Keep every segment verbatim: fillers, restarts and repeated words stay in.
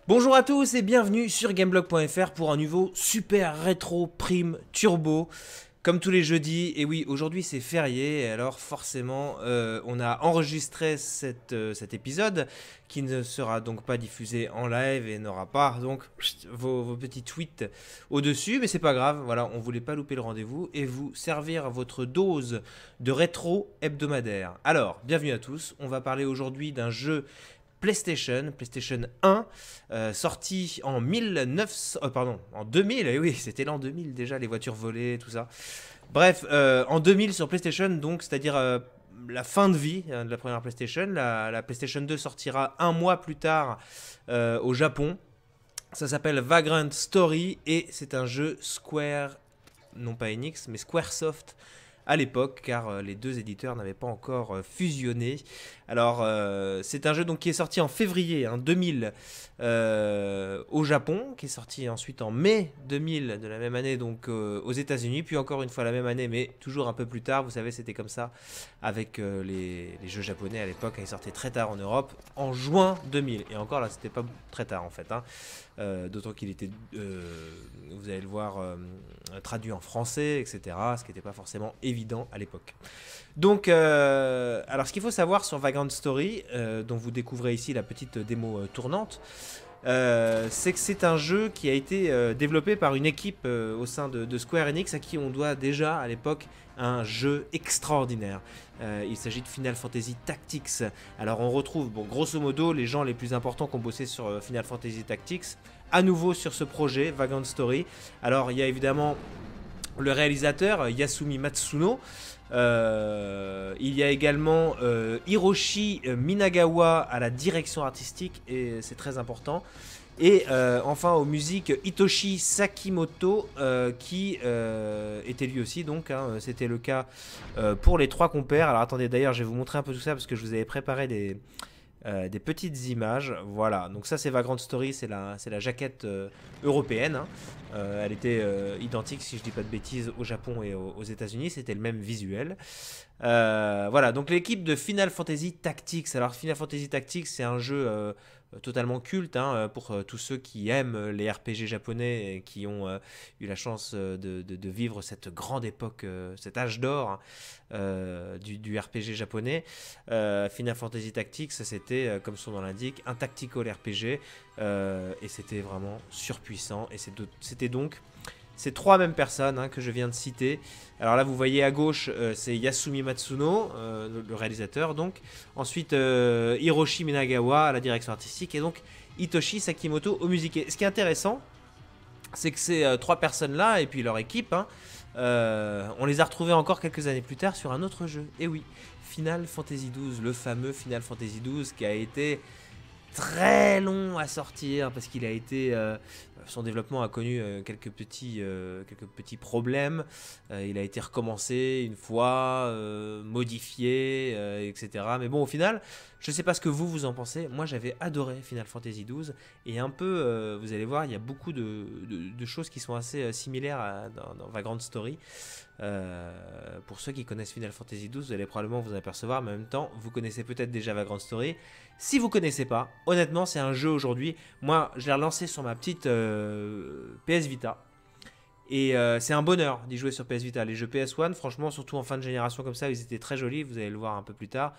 Bonjour à tous et bienvenue sur gameblog point F R pour un nouveau Super Rétro Prime Turbo. Comme tous les jeudis, et oui, aujourd'hui c'est férié, et alors forcément euh, on a enregistré cette, euh, cet épisode qui ne sera donc pas diffusé en live et n'aura pas donc vos, vos petits tweets au-dessus, mais c'est pas grave, voilà, on voulait pas louper le rendez-vous et vous servir votre dose de rétro hebdomadaire. Alors, bienvenue à tous, on va parler aujourd'hui d'un jeu PlayStation, PlayStation un, euh, sorti en mille neuf cents, euh, pardon, en deux mille, et oui, c'était l'an deux mille déjà, les voitures volées, tout ça. Bref, euh, en deux mille sur PlayStation, donc, c'est-à-dire euh, la fin de vie hein, de la première PlayStation. La, la PlayStation deux sortira un mois plus tard euh, au Japon. Ça s'appelle Vagrant Story et c'est un jeu Square, non pas Enix, mais Squaresoft à l'époque, car euh, les deux éditeurs n'avaient pas encore euh, fusionné. Alors, euh, c'est un jeu donc, qui est sorti en février hein, deux mille euh, au Japon, qui est sorti ensuite en mai deux mille de la même année donc euh, aux États-Unis, puis encore une fois la même année, mais toujours un peu plus tard. Vous savez, c'était comme ça avec euh, les, les jeux japonais à l'époque. Ils sortaient très tard en Europe, en juin deux mille. Et encore là, c'était pas très tard en fait. Hein. Euh, D'autant qu'il était, euh, vous allez le voir, euh, traduit en français, et cetera. Ce qui n'était pas forcément évident à l'époque. Donc, euh, alors ce qu'il faut savoir sur Vagrant Story, euh, dont vous découvrez ici la petite démo euh, tournante, euh, c'est que c'est un jeu qui a été euh, développé par une équipe euh, au sein de, de Square Enix à qui on doit déjà à l'époque un jeu extraordinaire. Euh, il s'agit de Final Fantasy Tactics. Alors on retrouve, bon, grosso modo, les gens les plus importants qui ont bossé sur euh, Final Fantasy Tactics, à nouveau sur ce projet, Vagrant Story. Alors il y a évidemment le réalisateur Yasumi Matsuno. Euh, il y a également euh, Hiroshi Minagawa à la direction artistique et c'est très important. Et euh, enfin aux musiques Hitoshi Sakimoto euh, qui euh, était lui aussi donc hein, c'était le cas euh, pour les trois compères. Alors attendez, d'ailleurs je vais vous montrer un peu tout ça parce que je vous avais préparé des, euh, des petites images. Voilà, donc ça c'est Vagrant Story, c'est la, c'est la jaquette euh, européenne hein. euh, elle était euh, identique si je dis pas de bêtises au Japon et aux, aux États-Unis, c'était le même visuel. Euh, voilà, donc l'équipe de Final Fantasy Tactics. Alors Final Fantasy Tactics c'est un jeu euh, totalement culte hein, pour euh, tous ceux qui aiment les R P G japonais et qui ont euh, eu la chance euh, de, de, de vivre cette grande époque, euh, cet âge d'or euh, du, du R P G japonais. Euh, Final Fantasy Tactics, c'était, euh, comme son nom l'indique, un tactical R P G euh, et c'était vraiment surpuissant. Et c'était donc ces trois mêmes personnes hein, que je viens de citer. Alors là, vous voyez à gauche, euh, c'est Yasumi Matsuno, euh, le, le réalisateur donc. Ensuite, euh, Hiroshi Minagawa à la direction artistique et donc Hitoshi Sakimoto aux musiques. Et ce qui est intéressant, c'est que ces euh, trois personnes-là et puis leur équipe, hein, euh, on les a retrouvés encore quelques années plus tard sur un autre jeu. Et oui, Final Fantasy douze, le fameux Final Fantasy douze qui a été très long à sortir parce qu'il a été euh, son développement a connu euh, quelques petits euh, quelques petits problèmes. Euh, il a été recommencé une fois, euh, modifié, euh, et cetera. Mais bon, au final, je sais pas ce que vous vous en pensez. Moi, j'avais adoré Final Fantasy douze et un peu, euh, vous allez voir, il y a beaucoup de, de, de choses qui sont assez euh, similaires à, dans, dans Vagrant Story. Euh, pour ceux qui connaissent Final Fantasy douze, vous allez probablement vous en apercevoir, mais en même temps, vous connaissez peut-être déjà Vagrant Story. Si vous connaissez pas, honnêtement, c'est un jeu aujourd'hui. Moi, je l'ai relancé sur ma petite euh, P S Vita. Et euh, c'est un bonheur d'y jouer sur P S Vita. Les jeux P S un, franchement, surtout en fin de génération comme ça, ils étaient très jolis. Vous allez le voir un peu plus tard.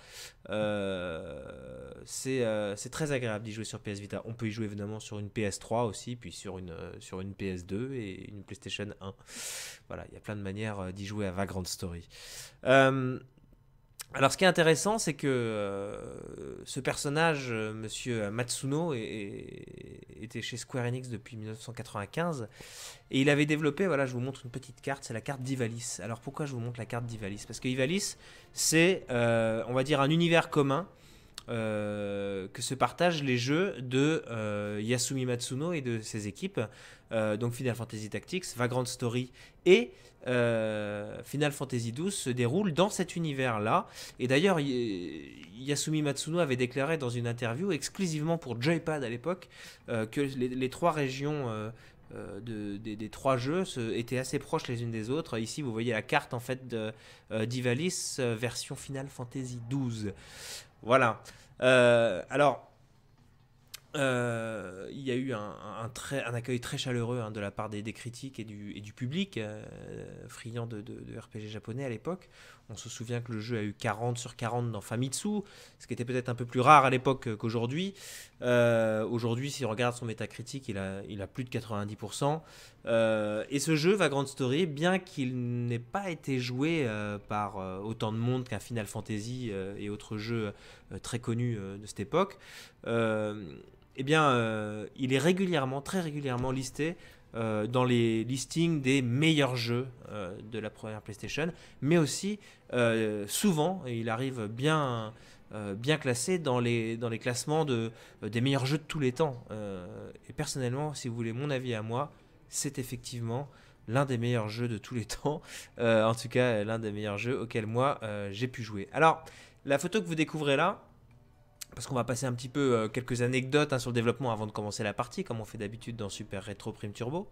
Euh, c'est euh, c'est très agréable d'y jouer sur P S Vita. On peut y jouer évidemment sur une P S trois aussi, puis sur une, euh, sur une P S deux et une PlayStation un. Voilà, il y a plein de manières d'y jouer à Vagrant Story. Euh, alors, ce qui est intéressant, c'est que euh, ce personnage, euh, Monsieur Matsuno, est- est- était chez Square Enix depuis mille neuf cent quatre-vingt-quinze et il avait développé, voilà, je vous montre une petite carte, c'est la carte d'Ivalice. Alors, pourquoi je vous montre la carte d'Ivalice? Parce que Ivalice, c'est, euh, on va dire, un univers commun euh, que se partagent les jeux de euh, Yasumi Matsuno et de ses équipes. Euh, donc Final Fantasy Tactics, Vagrant Story et euh, Final Fantasy douze se déroulent dans cet univers-là. Et d'ailleurs, Yasumi Matsuno avait déclaré dans une interview exclusivement pour Joypad à l'époque euh, que les, les trois régions euh, euh, de, des, des trois jeux se, étaient assez proches les unes des autres. Ici, vous voyez la carte en fait de, euh, d'Ivalice euh, version Final Fantasy douze. Voilà. Euh, alors, Euh, il y a eu un, un, très, un accueil très chaleureux hein, de la part des, des critiques et du, et du public, euh, friand de, de, de R P G japonais à l'époque. On se souvient que le jeu a eu quarante sur quarante dans Famitsu, ce qui était peut-être un peu plus rare à l'époque qu'aujourd'hui. Euh, aujourd'hui, si on regarde son métacritique, il a, il a plus de quatre-vingt-dix pour cent. Euh, et ce jeu, Vagrant Story, bien qu'il n'ait pas été joué euh, par euh, autant de monde qu'un Final Fantasy euh, et autres jeux euh, très connus euh, de cette époque, euh, eh bien, euh, il est régulièrement, très régulièrement listé euh, dans les listings des meilleurs jeux euh, de la première PlayStation, mais aussi euh, souvent, il arrive bien, euh, bien classé dans les, dans les classements de, euh, des meilleurs jeux de tous les temps. Euh, et personnellement, si vous voulez mon avis à moi, c'est effectivement l'un des meilleurs jeux de tous les temps, euh, en tout cas l'un des meilleurs jeux auxquels moi euh, j'ai pu jouer. Alors, la photo que vous découvrez là, parce qu'on va passer un petit peu euh, quelques anecdotes hein, sur le développement avant de commencer la partie, comme on fait d'habitude dans Super Retro Prime Turbo.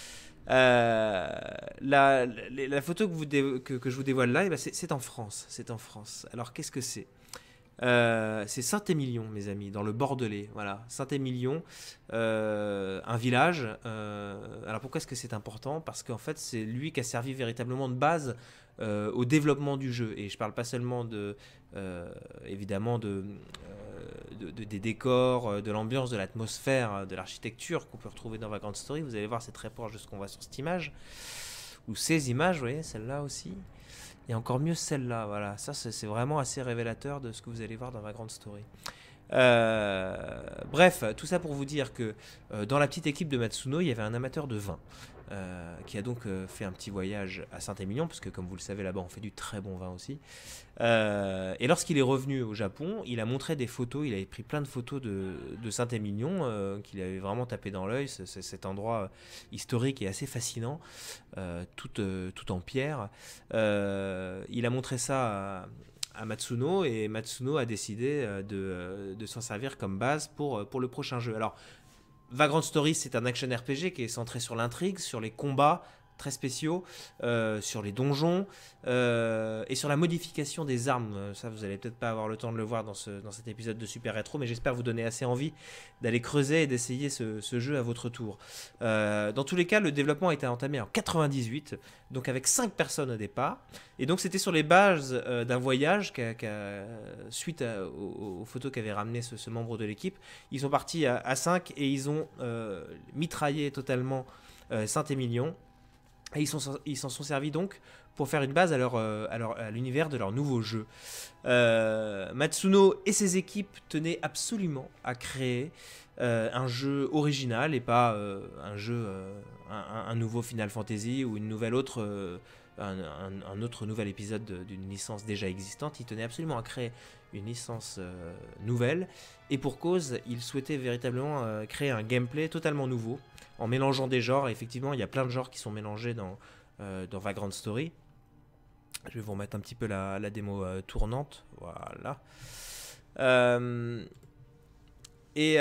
Euh, la, la, la photo que, vous dé, que, que je vous dévoile là, eh ben c'est en France. C'est en France. Alors qu'est-ce que c'est? Euh, c'est Saint-Émilion, mes amis, dans le Bordelais. Voilà, Saint-Émilion, euh, un village. Euh, alors pourquoi est-ce que c'est important? Parce qu'en fait, c'est lui qui a servi véritablement de base euh, au développement du jeu. Et je parle pas seulement de, euh, évidemment, de, euh, de, de, des décors, de l'ambiance, de l'atmosphère, de l'architecture qu'on peut retrouver dans Vagrant Story. Vous allez voir, c'est très proche de ce qu'on voit sur cette image. Ou ces images, vous voyez, celle-là aussi. Et encore mieux celle-là, voilà. Ça, c'est vraiment assez révélateur de ce que vous allez voir dans Vagrant Story. Euh, bref, tout ça pour vous dire que euh, dans la petite équipe de Matsuno, il y avait un amateur de vin euh, qui a donc euh, fait un petit voyage à Saint-Émilion, parce que comme vous le savez, là-bas, on fait du très bon vin aussi. Euh, et lorsqu'il est revenu au Japon, il a montré des photos, il avait pris plein de photos de, de Saint-Émilion, euh, qu'il avait vraiment tapé dans l'œil. C'est cet endroit historique et assez fascinant, euh, tout, euh, tout en pierre. Euh, il a montré ça à à Matsuno, et Matsuno a décidé de, de s'en servir comme base pour, pour le prochain jeu. Alors, Vagrant Story, c'est un action R P G qui est centré sur l'intrigue, sur les combats très spéciaux, euh, sur les donjons euh, et sur la modification des armes. Ça, vous allez peut-être pas avoir le temps de le voir dans, ce, dans cet épisode de Super Rétro, mais j'espère vous donner assez envie d'aller creuser et d'essayer ce, ce jeu à votre tour. Euh, dans tous les cas, le développement a été entamé en quatre-vingt-dix-huit, donc avec cinq personnes au départ, et donc c'était sur les bases euh, d'un voyage qu a, qu a, suite à, aux, aux photos qu'avait ramené ce, ce membre de l'équipe. Ils sont partis à, à cinq et ils ont euh, mitraillé totalement euh, Saint-Émilion. Et ils s'en ils sont servis donc pour faire une base à, leur, euh, à, leur, à l'univers de leur nouveau jeu. Euh, Matsuno et ses équipes tenaient absolument à créer euh, un jeu original et pas euh, un jeu, euh, un, un nouveau Final Fantasy ou une nouvelle autre, euh, un, un, un autre nouvel épisode d'une licence déjà existante. Ils tenaient absolument à créer une licence euh, nouvelle, et pour cause, ils souhaitaient véritablement euh, créer un gameplay totalement nouveau, en mélangeant des genres. Et effectivement, il y a plein de genres qui sont mélangés dans, euh, dans Vagrant Story. Je vais vous remettre un petit peu la, la démo euh, tournante. Voilà. Euh, et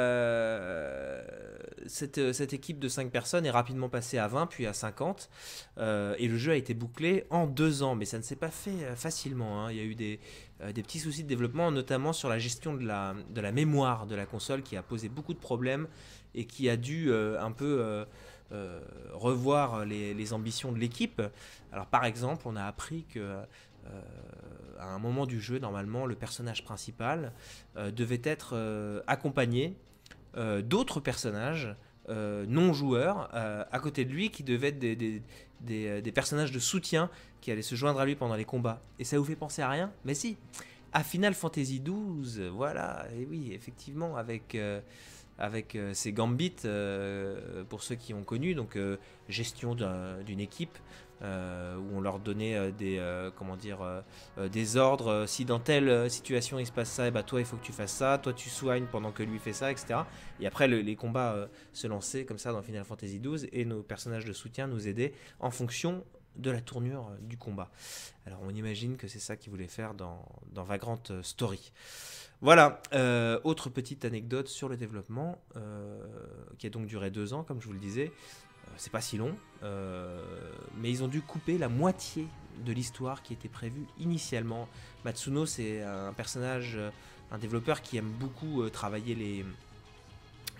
euh, cette, cette équipe de cinq personnes est rapidement passée à vingt, puis à cinquante. Euh, et le jeu a été bouclé en deux ans. Mais ça ne s'est pas fait euh, facilement, hein. Il y a eu des, euh, des petits soucis de développement, notamment sur la gestion de la, de la mémoire de la console, qui a posé beaucoup de problèmes et qui a dû euh, un peu euh, euh, revoir les, les ambitions de l'équipe. Alors par exemple, on a appris que euh, à un moment du jeu, normalement, le personnage principal euh, devait être euh, accompagné euh, d'autres personnages euh, non joueurs euh, à côté de lui, qui devaient être des, des, des, des personnages de soutien qui allaient se joindre à lui pendant les combats. Et ça vous fait penser à rien? Mais si, à Final Fantasy douze, voilà, et oui, effectivement, avec... Euh, avec euh, ces gambits, euh, pour ceux qui ont connu, donc euh, gestion d'une équipe, euh, où on leur donnait euh, des, euh, comment dire, euh, euh, des ordres. Si dans telle situation il se passe ça, et bah toi il faut que tu fasses ça, toi tu soignes pendant que lui fait ça, et cetera. Et après le, les combats euh, se lançaient comme ça dans Final Fantasy douze, et nos personnages de soutien nous aidaient en fonction de la tournure euh, du combat. Alors on imagine que c'est ça qu'ils voulaient faire dans, dans Vagrant Story. Voilà, euh, autre petite anecdote sur le développement, euh, qui a donc duré deux ans, comme je vous le disais. Euh, c'est pas si long, euh, mais ils ont dû couper la moitié de l'histoire qui était prévue initialement. Matsuno, c'est un personnage, un développeur qui aime beaucoup euh, travailler les,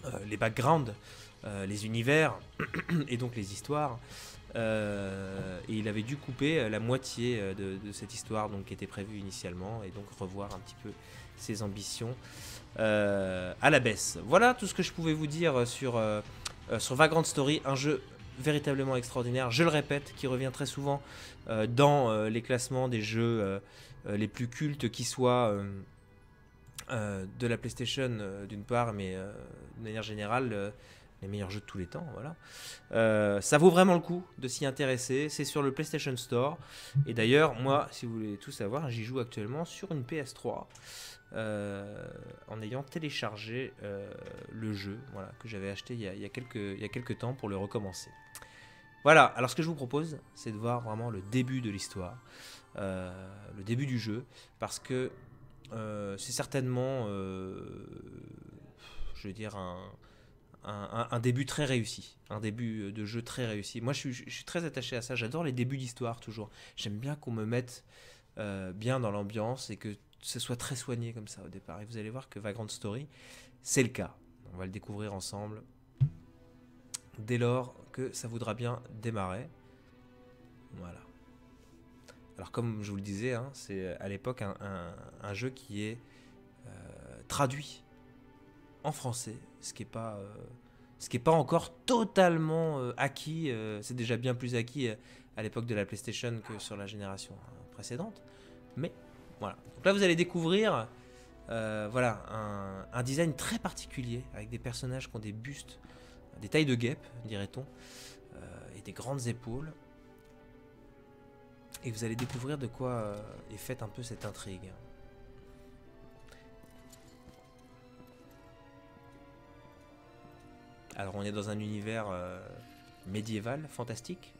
euh, les backgrounds, euh, les univers et donc les histoires. Euh, et il avait dû couper la moitié de, de cette histoire donc, qui était prévue initialement et donc revoir un petit peu ses ambitions euh, à la baisse. Voilà tout ce que je pouvais vous dire sur, euh, sur Vagrant Story, un jeu véritablement extraordinaire, je le répète, qui revient très souvent euh, dans euh, les classements des jeux euh, les plus cultes qui soient euh, euh, de la PlayStation euh, d'une part, mais euh, de manière générale euh, les meilleurs jeux de tous les temps, voilà. Euh, ça vaut vraiment le coup de s'y intéresser, c'est sur le PlayStation Store, et d'ailleurs, moi, si vous voulez tout savoir, j'y joue actuellement sur une P S trois, euh, en ayant téléchargé euh, le jeu, voilà, que j'avais acheté il y, a, il, y a quelques, il y a quelques temps pour le recommencer. Voilà, alors ce que je vous propose, c'est de voir vraiment le début de l'histoire, euh, le début du jeu, parce que euh, c'est certainement, euh, je veux dire, un... Un, un, un début très réussi, un début de jeu très réussi. Moi, je suis, je suis très attaché à ça. J'adore les débuts d'histoire toujours. J'aime bien qu'on me mette euh, bien dans l'ambiance et que ce soit très soigné comme ça au départ. Et vous allez voir que Vagrant Story, c'est le cas. On va le découvrir ensemble dès lors que ça voudra bien démarrer. Voilà. Alors, comme je vous le disais, hein, c'est à l'époque un, un, un jeu qui est euh, traduit en français, ce qui n'est pas, euh, ce qui est pas encore totalement euh, acquis. Euh, c'est déjà bien plus acquis euh, à l'époque de la PlayStation que sur la génération euh, précédente. Mais voilà. Donc là, vous allez découvrir euh, voilà, un, un design très particulier avec des personnages qui ont des bustes, des tailles de guêpe, dirait-on, euh, et des grandes épaules. Et vous allez découvrir de quoi euh, est faite un peu cette intrigue. Alors on est dans un univers euh, médiéval, fantastique.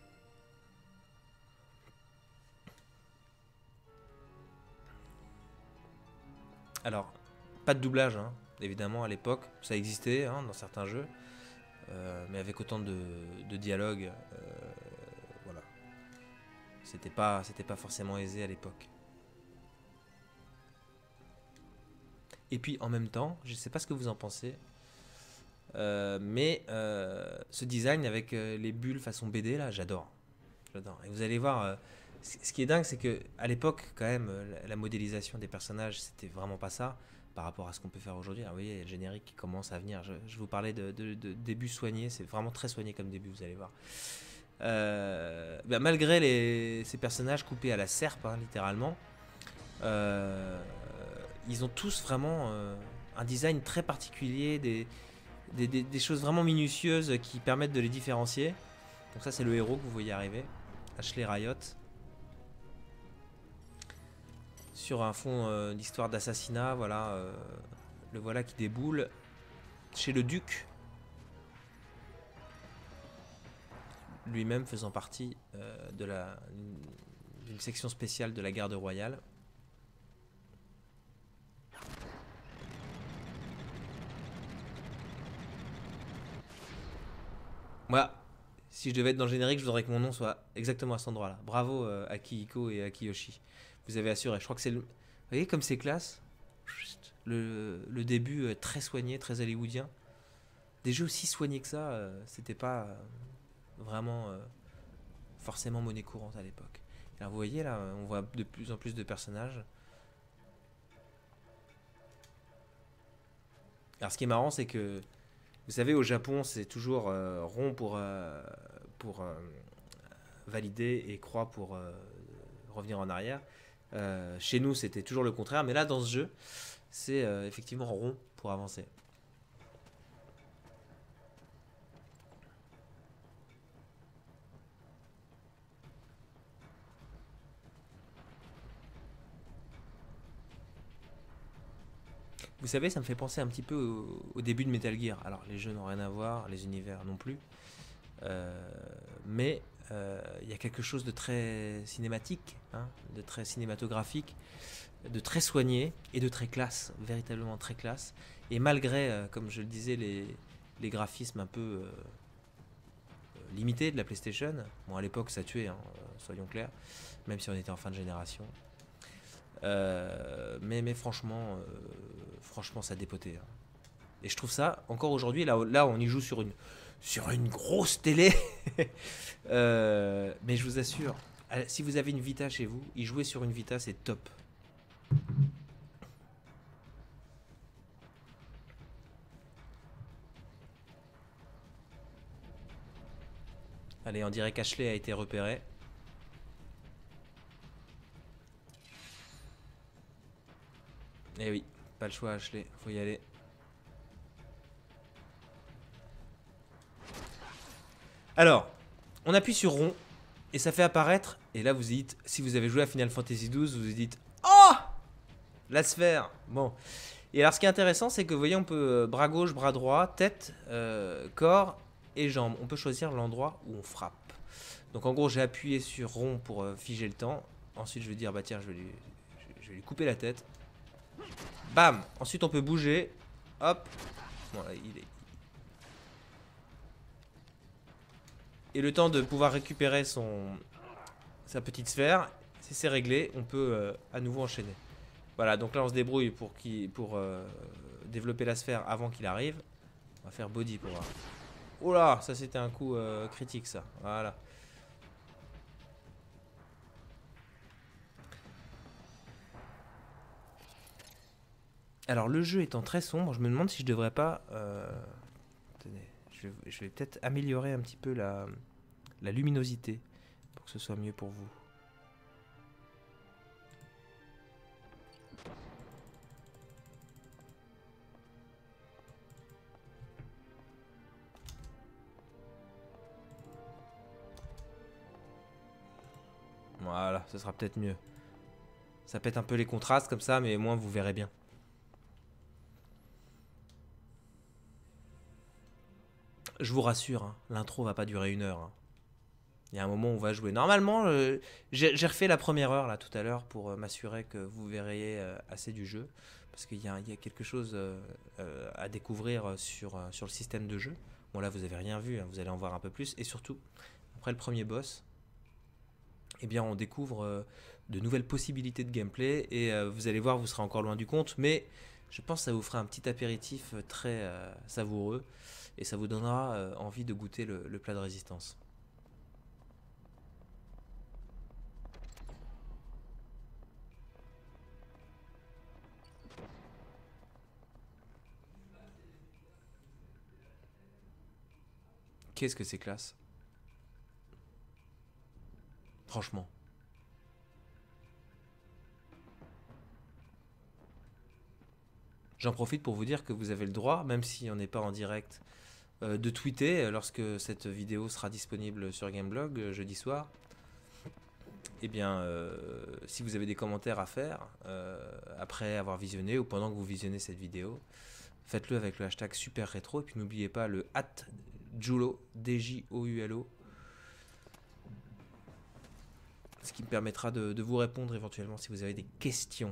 Alors, pas de doublage, hein, évidemment, à l'époque. Ça existait hein, dans certains jeux. Euh, mais avec autant de, de dialogues, euh, voilà. C'était pas, c'était pas forcément aisé à l'époque. Et puis en même temps, je sais pas ce que vous en pensez, Euh, mais euh, ce design avec euh, les bulles façon B D là, j'adore. J'adore. Et vous allez voir, euh, ce qui est dingue, c'est que à l'époque, quand même, la, la modélisation des personnages, c'était vraiment pas ça par rapport à ce qu'on peut faire aujourd'hui. Vous voyez, il y a le générique qui commence à venir. Je, je vous parlais de, de, de début soigné, c'est vraiment très soigné comme début, vous allez voir. Euh, ben, malgré les, ces personnages coupés à la serpe, hein, littéralement, euh, ils ont tous vraiment euh, un design très particulier, des Des, des, des choses vraiment minutieuses qui permettent de les différencier. Donc ça c'est le héros que vous voyez arriver, Ashley Riot, sur un fond euh, d'histoire d'assassinat. Voilà, euh, le voilà qui déboule chez le duc, lui-même faisant partie euh, de la d'une section spéciale de la garde royale. Moi, si je devais être dans le générique, je voudrais que mon nom soit exactement à cet endroit-là. Bravo euh, à Kihiko et à Kiyoshi. Vous avez assuré. Je crois que c'est le... Vous voyez comme c'est classe. Le, le début euh, très soigné, très hollywoodien. Des jeux aussi soignés que ça, euh, c'était pas euh, vraiment euh, forcément monnaie courante à l'époque. Alors vous voyez là, on voit de plus en plus de personnages. Alors ce qui est marrant, c'est que vous savez, au Japon, c'est toujours euh, rond pour, euh, pour euh, valider et croix pour euh, revenir en arrière. Euh, chez nous, c'était toujours le contraire, mais là, dans ce jeu, c'est euh, effectivement rond pour avancer. Vous savez, ça me fait penser un petit peu au, au début de Metal Gear. Alors, les jeux n'ont rien à voir, les univers non plus. Euh, mais il euh, y a quelque chose de très cinématique, hein, de très cinématographique, de très soigné et de très classe, véritablement très classe. Et malgré, euh, comme je le disais, les, les graphismes un peu euh, limités de la PlayStation, bon à l'époque ça tuait, hein, soyons clairs, même si on était en fin de génération. Euh, mais, mais franchement, euh, franchement ça dépotait. Hein. Et je trouve ça, encore aujourd'hui, là, là on y joue sur une, sur une grosse télé. Euh, mais je vous assure, si vous avez une Vita chez vous, y jouer sur une Vita, c'est top. Allez, on dirait qu'Ashley a été repéré. Eh oui, pas le choix Ashley, faut y aller. Alors, on appuie sur rond et ça fait apparaître. Et là, vous dites, si vous avez joué à Final Fantasy douze, vous vous dites oh, la sphère. Bon. Et alors, ce qui est intéressant, c'est que vous voyez, on peut bras gauche, bras droit, tête, euh, corps et jambes. On peut choisir l'endroit où on frappe. Donc, en gros, j'ai appuyé sur rond pour euh, figer le temps. Ensuite, je vais dire, bah tiens, je vais lui, je vais lui couper la tête. Bam. Ensuite, on peut bouger. Hop. Bon, là, il est. Et le temps de pouvoir récupérer son sa petite sphère, si c'est réglé, on peut euh, à nouveau enchaîner. Voilà, donc là on se débrouille pour, qui, pour euh, développer la sphère avant qu'il arrive. On va faire body pour voir. Oh là, ça c'était un coup euh, critique ça. Voilà. Alors le jeu étant très sombre, je me demande si je devrais pas... Euh... Attendez, je vais, je vais peut-être améliorer un petit peu la, la luminosité pour que ce soit mieux pour vous. Voilà, ce sera peut-être mieux. Ça pète un peu les contrastes comme ça, mais au moins vous verrez bien. Je vous rassure, hein, l'intro va pas durer une heure. Hein. Il y a un moment où on va jouer. Normalement, euh, j'ai refait la première heure là tout à l'heure pour euh, m'assurer que vous verriez euh, assez du jeu. Parce qu'il y, y a quelque chose euh, euh, à découvrir sur, euh, sur le système de jeu. Bon là vous avez rien vu, hein, vous allez en voir un peu plus. Et surtout, après le premier boss, eh bien on découvre euh, de nouvelles possibilités de gameplay. Et euh, vous allez voir, vous serez encore loin du compte. Mais je pense que ça vous fera un petit apéritif très euh, savoureux. Et ça vous donnera euh, envie de goûter le, le plat de résistance. Qu'est-ce que c'est classe. Franchement. J'en profite pour vous dire que vous avez le droit, même si on n'est pas en direct, euh, de tweeter lorsque cette vidéo sera disponible sur Gameblog euh, jeudi soir. Eh bien, euh, si vous avez des commentaires à faire euh, après avoir visionné ou pendant que vous visionnez cette vidéo, faites-le avec le hashtag Super Rétro. Et puis n'oubliez pas le at Joulo, D J O U L O. Ce qui me permettra de, de vous répondre éventuellement si vous avez des questions.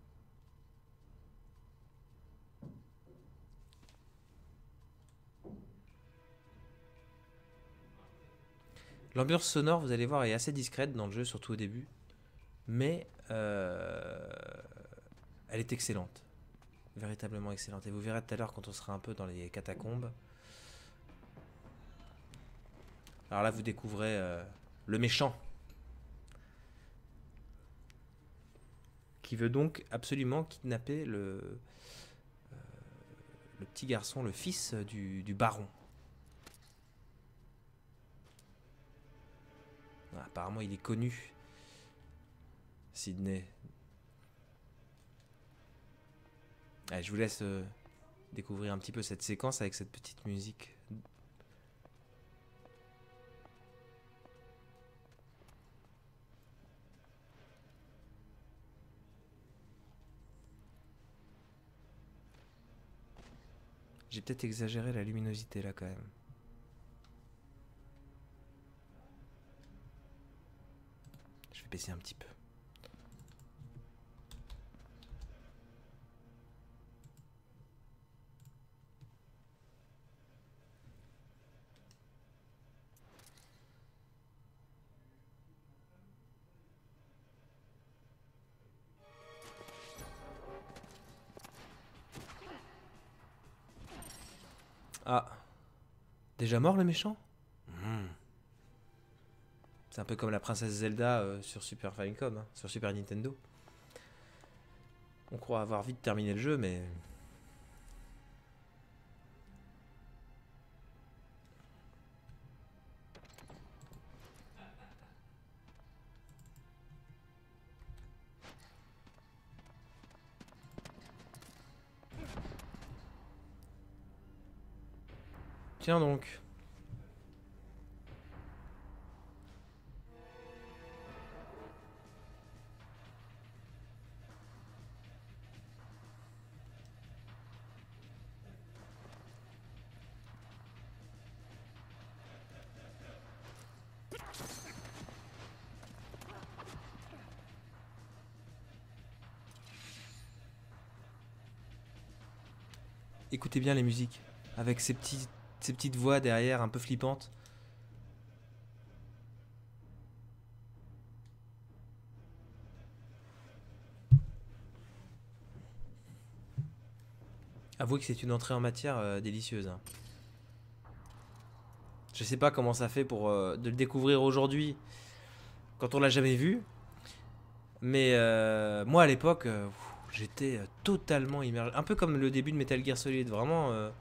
L'ambiance sonore, vous allez voir, est assez discrète dans le jeu, surtout au début. Mais euh, elle est excellente. Véritablement excellente. Et vous verrez tout à l'heure quand on sera un peu dans les catacombes. Alors là, vous découvrez euh, le méchant. Qui veut donc absolument kidnapper le, euh, le petit garçon, le fils du, du baron. Ah, apparemment, il est connu. Sydney. Allez, je vous laisse euh, découvrir un petit peu cette séquence avec cette petite musique. J'ai peut-être exagéré la luminosité là quand même. Je vais baisser un petit peu. Ah, déjà mort le méchant? Mmh. C'est un peu comme la princesse Zelda euh, sur Super Famicom, hein, sur Super Nintendo. On croit avoir vite terminé le jeu, mais... Tiens donc. Écoutez bien les musiques, avec ces, petits, ces petites voix derrière un peu flippantes. Avouez que c'est une entrée en matière euh, délicieuse. Hein. Je sais pas comment ça fait pour euh, de le découvrir aujourd'hui, quand on l'a jamais vu. Mais euh, moi à l'époque, euh, j'étais euh, totalement immergé. Un peu comme le début de Metal Gear Solid, vraiment euh,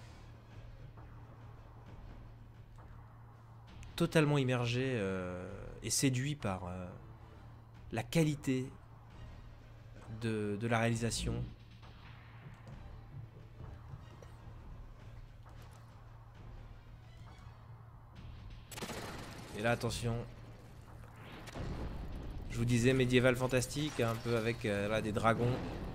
totalement immergé euh, et séduit par euh, la qualité de, de la réalisation. Et là, attention. Je vous disais médiéval fantastique, un peu avec euh, là, des dragons.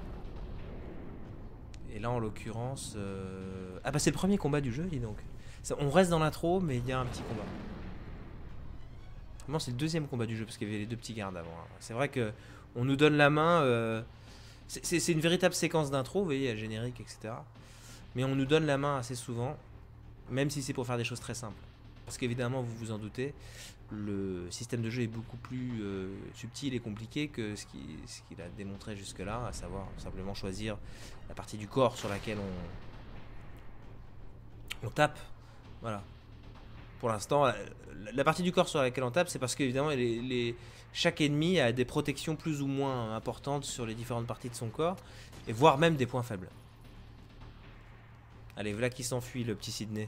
Et là, en l'occurrence... Euh... Ah bah c'est le premier combat du jeu, dis donc. Ça, on reste dans l'intro, mais il y a un petit combat. Non, c'est le deuxième combat du jeu, parce qu'il y avait les deux petits gardes avant. Hein. C'est vrai que on nous donne la main... Euh... C'est une véritable séquence d'intro, vous voyez, il y a le générique, et cetera. Mais on nous donne la main assez souvent, même si c'est pour faire des choses très simples. Parce qu'évidemment, vous vous en doutez, le système de jeu est beaucoup plus euh, subtil et compliqué que ce qu'il ce qu'il a démontré jusque-là, à savoir simplement choisir la partie du corps sur laquelle on, on tape. Voilà. Pour l'instant, la, la partie du corps sur laquelle on tape, c'est parce qu'évidemment, les, les, chaque ennemi a des protections plus ou moins importantes sur les différentes parties de son corps, et voire même des points faibles. Allez, voilà qui s'enfuit, le petit Sydney.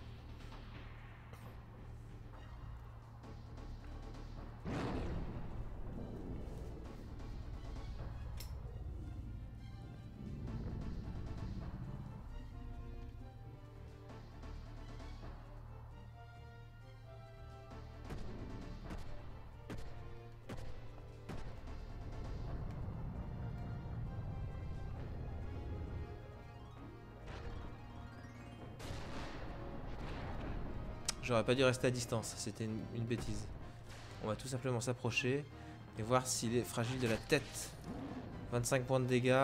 J'aurais pas dû rester à distance, c'était une, une bêtise. On va tout simplement s'approcher et voir s'il est fragile de la tête. vingt-cinq points de dégâts.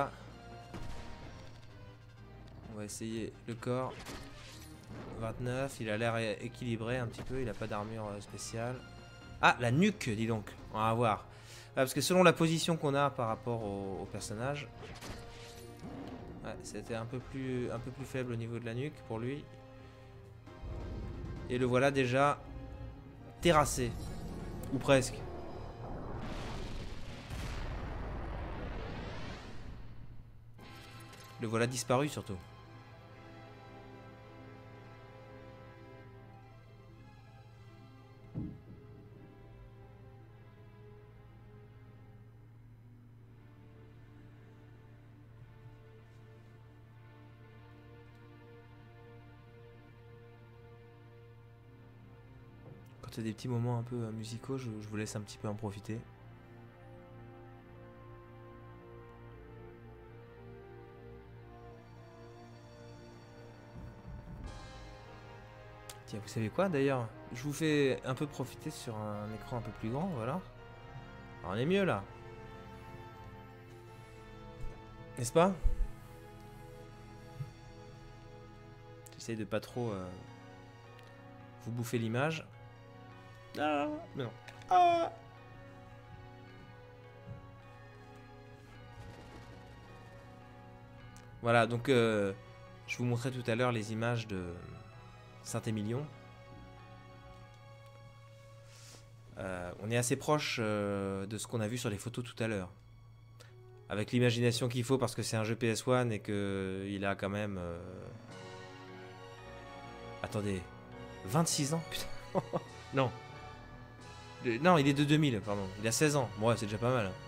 On va essayer le corps. vingt-neuf, il a l'air équilibré un petit peu, il a pas d'armure spéciale. Ah, la nuque, dis donc. On va voir. Ah, parce que selon la position qu'on a par rapport au, au personnage, ouais, c'était un peu plus un peu plus faible au niveau de la nuque pour lui. Et le voilà déjà terrassé. Ou presque. Le voilà disparu surtout. Quand il y a des petits moments un peu musicaux, je, je vous laisse un petit peu en profiter. Tiens, vous savez quoi d'ailleurs? Je vous fais un peu profiter sur un écran un peu plus grand, voilà. Alors, on est mieux là. N'est-ce pas? J'essaye de pas trop euh, vous bouffer l'image. Ah, mais non. Ah. Voilà, donc euh, Je vous montrais tout à l'heure les images de Saint-Émilion. Euh, on est assez proche euh, de ce qu'on a vu sur les photos tout à l'heure. Avec l'imagination qu'il faut parce que c'est un jeu P S un et qu'il a quand même... Euh... Attendez, vingt-six ans, putain. Non. Non, il est de deux mille, pardon. Il a seize ans. Bon, ouais, c'est déjà pas mal.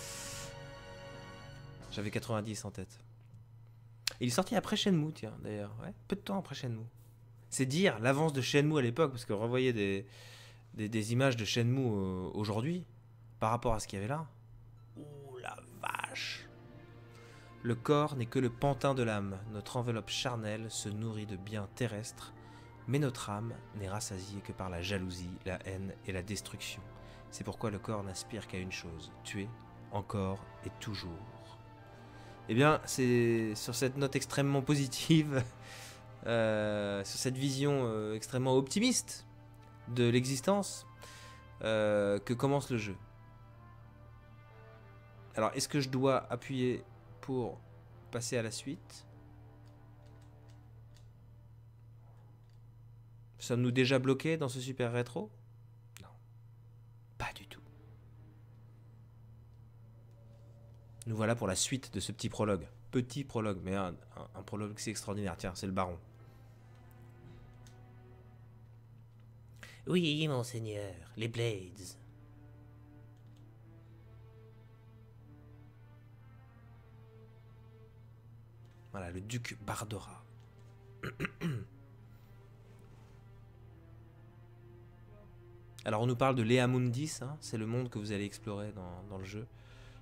J'avais quatre-vingt-dix en tête. Et il est sorti après Shenmue, tiens, d'ailleurs. Ouais, peu de temps après Shenmue. C'est dire l'avance de Shenmue à l'époque, parce que revoyez des, des, des images de Shenmue euh, aujourd'hui, par rapport à ce qu'il y avait là. Ouh la vache! Le corps n'est que le pantin de l'âme. Notre enveloppe charnelle se nourrit de biens terrestres, mais notre âme n'est rassasiée que par la jalousie, la haine et la destruction. C'est pourquoi le corps n'aspire qu'à une chose, tuer, encore et toujours. Eh bien, c'est sur cette note extrêmement positive, euh, sur cette vision euh, extrêmement optimiste de l'existence, euh, que commence le jeu. Alors, est-ce que je dois appuyer pour passer à la suite? Sommes-nous déjà bloqués dans ce super rétro? Non, pas du tout. Nous voilà pour la suite de ce petit prologue. Petit prologue, mais un, un, un prologue c'est extraordinaire. Tiens, c'est le baron. Oui, monseigneur, les Blades. Voilà, le duc Bardora. Alors on nous parle de Lea Mundis, hein, c'est le monde que vous allez explorer dans, dans le jeu.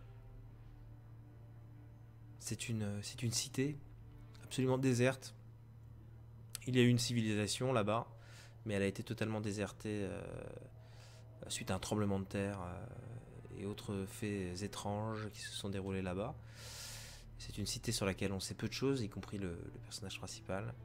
C'est une, c'est une cité absolument déserte. Il y a eu une civilisation là-bas, mais elle a été totalement désertée euh, suite à un tremblement de terre euh, et autres faits étranges qui se sont déroulés là-bas. C'est une cité sur laquelle on sait peu de choses, y compris le, le personnage principal.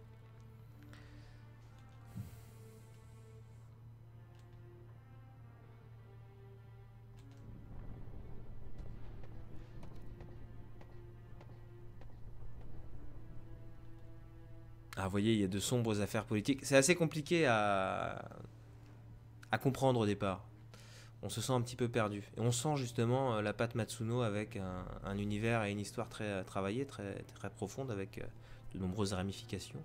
Ah, vous voyez, il y a de sombres affaires politiques. C'est assez compliqué à, à comprendre au départ. On se sent un petit peu perdu. Et on sent justement la patte Matsuno avec un, un univers et une histoire très travaillée, très, très profonde, avec de nombreuses ramifications.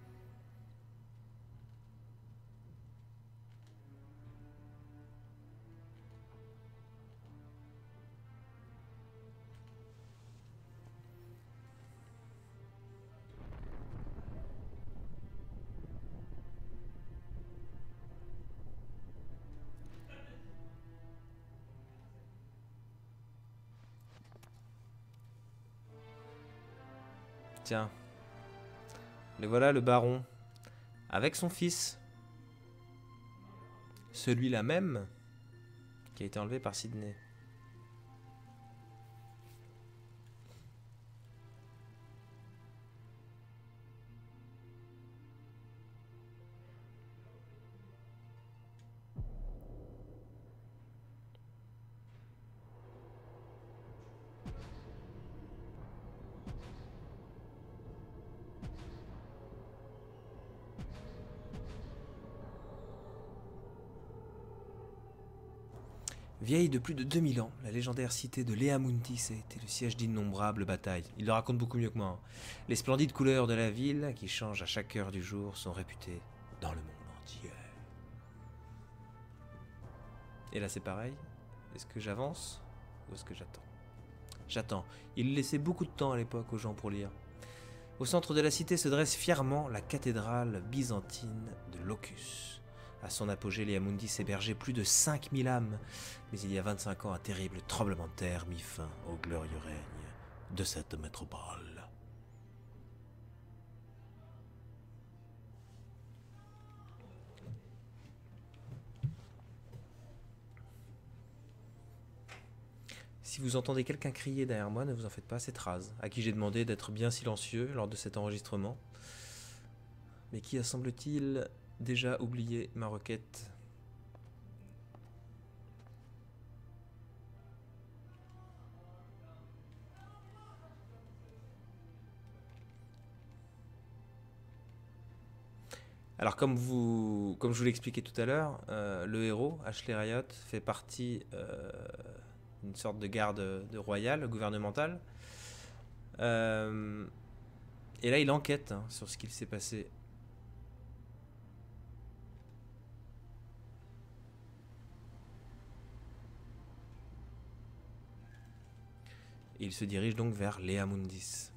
Tiens, le voilà le baron, avec son fils. Celui-là même, qui a été enlevé par Sydney. Vieille de plus de deux mille ans, la légendaire cité de Lea Mundis a été le siège d'innombrables batailles. Il le raconte beaucoup mieux que moi. Hein. Les splendides couleurs de la ville, qui changent à chaque heure du jour, sont réputées dans le monde entier. Et là c'est pareil. Est-ce que j'avance ou est-ce que j'attends? J'attends. Il laissait beaucoup de temps à l'époque aux gens pour lire. Au centre de la cité se dresse fièrement la cathédrale byzantine de Locus. À son apogée, Lea Mundis hébergeait plus de cinq mille âmes. Mais il y a vingt-cinq ans, un terrible tremblement de terre mit fin au glorieux règne de cette métropole. Si vous entendez quelqu'un crier derrière moi, ne vous en faites pas, c'est Traz, à qui j'ai demandé d'être bien silencieux lors de cet enregistrement. Mais qui a, semble-t-il, déjà oublié ma requête. Alors comme, vous, comme je vous l'expliquais tout à l'heure, euh, le héros, Ashley Riot, fait partie euh, d'une sorte de garde de royale, gouvernementale. Euh, et là il enquête hein, sur ce qu'il s'est passé. Et il se dirige donc vers Lea Mundis.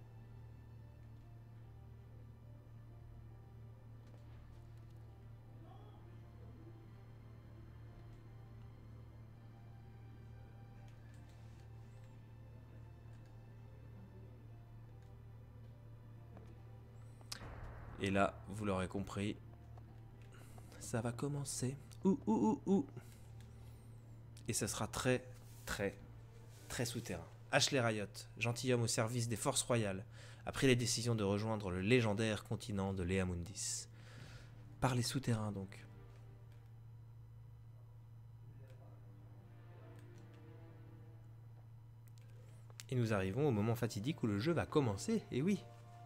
Et là, vous l'aurez compris, ça va commencer. Ouh, ouh, ouh, ouh. Et ça sera très, très, très souterrain. Ashley Riot, gentilhomme au service des forces royales, a pris la décision de rejoindre le légendaire continent de Lea Mundis. Par les souterrains donc. Et nous arrivons au moment fatidique où le jeu va commencer, et oui.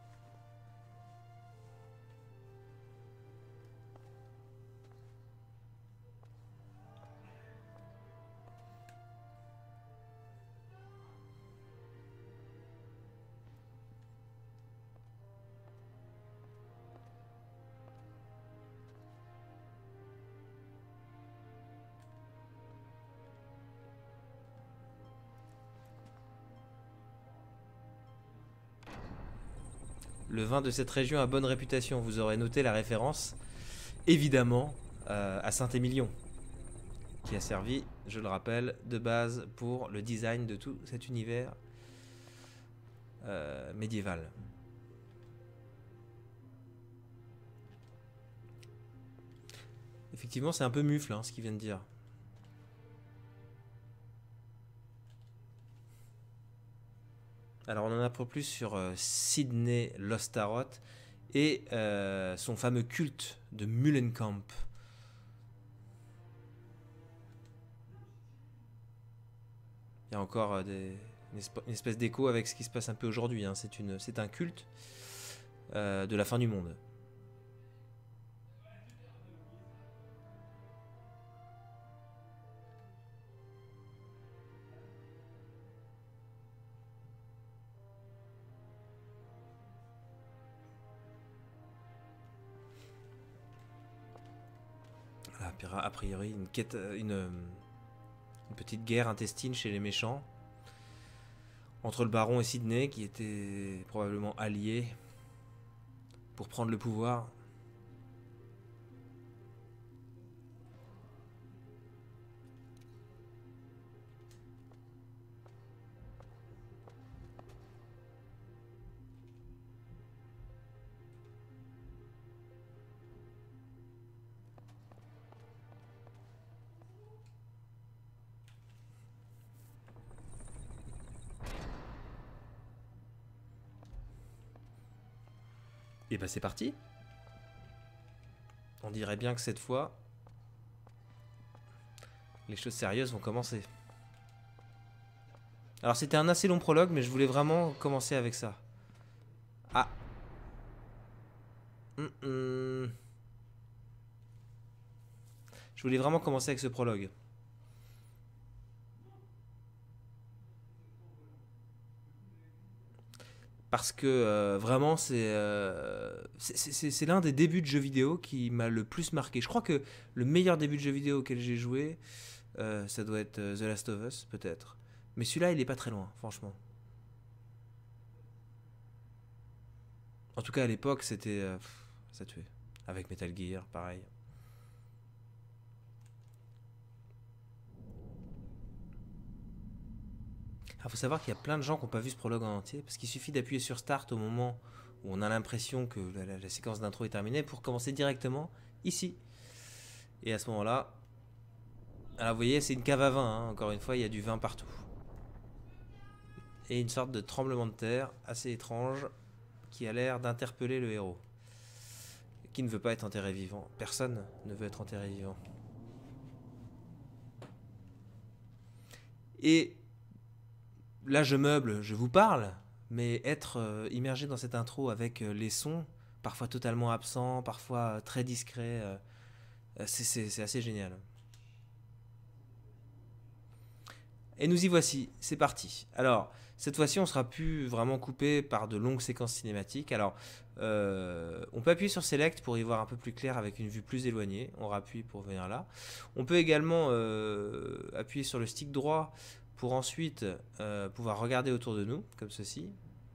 Le vin de cette région a bonne réputation, vous aurez noté la référence, évidemment, euh, à Saint-Émilion, qui a servi, je le rappelle, de base pour le design de tout cet univers euh, médiéval. Effectivement, c'est un peu mufle hein, ce qu'il vient de dire. Alors on en apprend plus sur euh, Sidney Lostaroth et euh, son fameux culte de Mullenkamp. Il y a encore euh, des, une espèce d'écho avec ce qui se passe un peu aujourd'hui. Hein. C'est un culte euh, de la fin du monde. A priori, une, quête, une, une petite guerre intestine chez les méchants entre le baron et Sidney, qui étaient probablement alliés pour prendre le pouvoir. Et bah c'est parti. On dirait bien que cette fois, les choses sérieuses vont commencer. Alors c'était un assez long prologue, mais je voulais vraiment commencer avec ça. Ah. Mm -mm. Je voulais vraiment commencer avec ce prologue. Parce que euh, vraiment, c'est euh, c'est l'un des débuts de jeux vidéo qui m'a le plus marqué. Je crois que le meilleur début de jeu vidéo auquel j'ai joué, euh, ça doit être The Last of Us, peut-être. Mais celui-là, il est pas très loin, franchement. En tout cas, à l'époque, c'était... Euh, ça tuait. Avec Metal Gear, pareil. Il faut savoir qu'il y a plein de gens qui n'ont pas vu ce prologue en entier, parce qu'il suffit d'appuyer sur Start au moment où on a l'impression que la, la, la séquence d'intro est terminée pour commencer directement ici. Et à ce moment-là, alors vous voyez, c'est une cave à vin, hein. Encore une fois, il y a du vin partout. Et une sorte de tremblement de terre assez étrange qui a l'air d'interpeller le héros, qui ne veut pas être enterré vivant. Personne ne veut être enterré vivant. Et là, je meuble, je vous parle, mais être euh, immergé dans cette intro avec euh, les sons, parfois totalement absent, parfois euh, très discret. euh, c'est c'est- c'est assez génial. Et nous y voici, c'est parti. Alors, cette fois-ci, on sera plus vraiment coupé par de longues séquences cinématiques. Alors, euh, on peut appuyer sur Select pour y voir un peu plus clair avec une vue plus éloignée. On rappuie pour venir là. On peut également euh, appuyer sur le stick droit pour ensuite euh, pouvoir regarder autour de nous, comme ceci.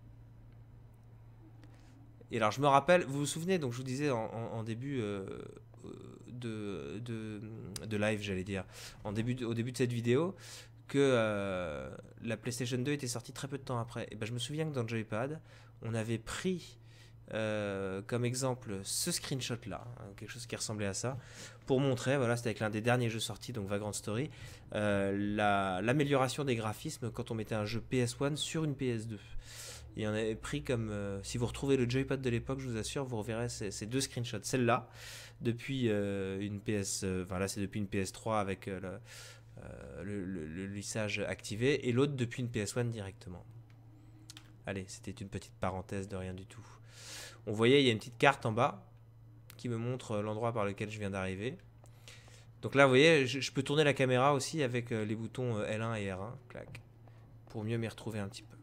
Et alors, je me rappelle, vous vous souvenez, donc je vous disais en, en- en début euh, de, de, de live, j'allais dire, en début de- au début de cette vidéo, que euh, la PlayStation deux était sortie très peu de temps après. Et ben, je me souviens que dans le Joypad, on avait pris euh, comme exemple ce screenshot là, hein, quelque chose qui ressemblait à ça, pour montrer, voilà, c'était avec l'un des derniers jeux sortis, donc Vagrant Story, euh, la- l'amélioration des graphismes quand on mettait un jeu P S un sur une P S deux. Et on avait pris comme, euh, si vous retrouvez le Joypad de l'époque, je vous assure, vous reverrez ces, ces deux screenshots. Celle-là, depuis euh, une P S, euh, enfin là c'est depuis une P S trois avec euh, le, euh, le, le- le lissage activé, et l'autre depuis une P S un directement. Allez, c'était une petite parenthèse de rien du tout. On voyait, il y a une petite carte en bas qui me montre l'endroit par lequel je viens d'arriver. Donc là, vous voyez, je, je peux tourner la caméra aussi avec euh, les boutons euh, L un et R un, clac, pour mieux m'y retrouver un petit peu.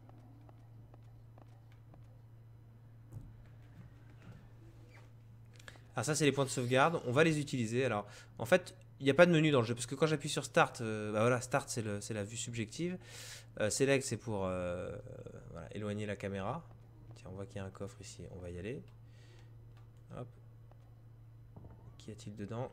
Ah, ça, c'est les points de sauvegarde. On va les utiliser. Alors, en fait, il n'y a pas de menu dans le jeu parce que quand j'appuie sur Start, euh, bah voilà, Start, c'est le- c'est la vue subjective. Euh, Select, c'est pour euh, voilà, éloigner la caméra. Tiens, on voit qu'il y a un coffre ici. On va y aller. Hop. Qu'y a-t-il dedans?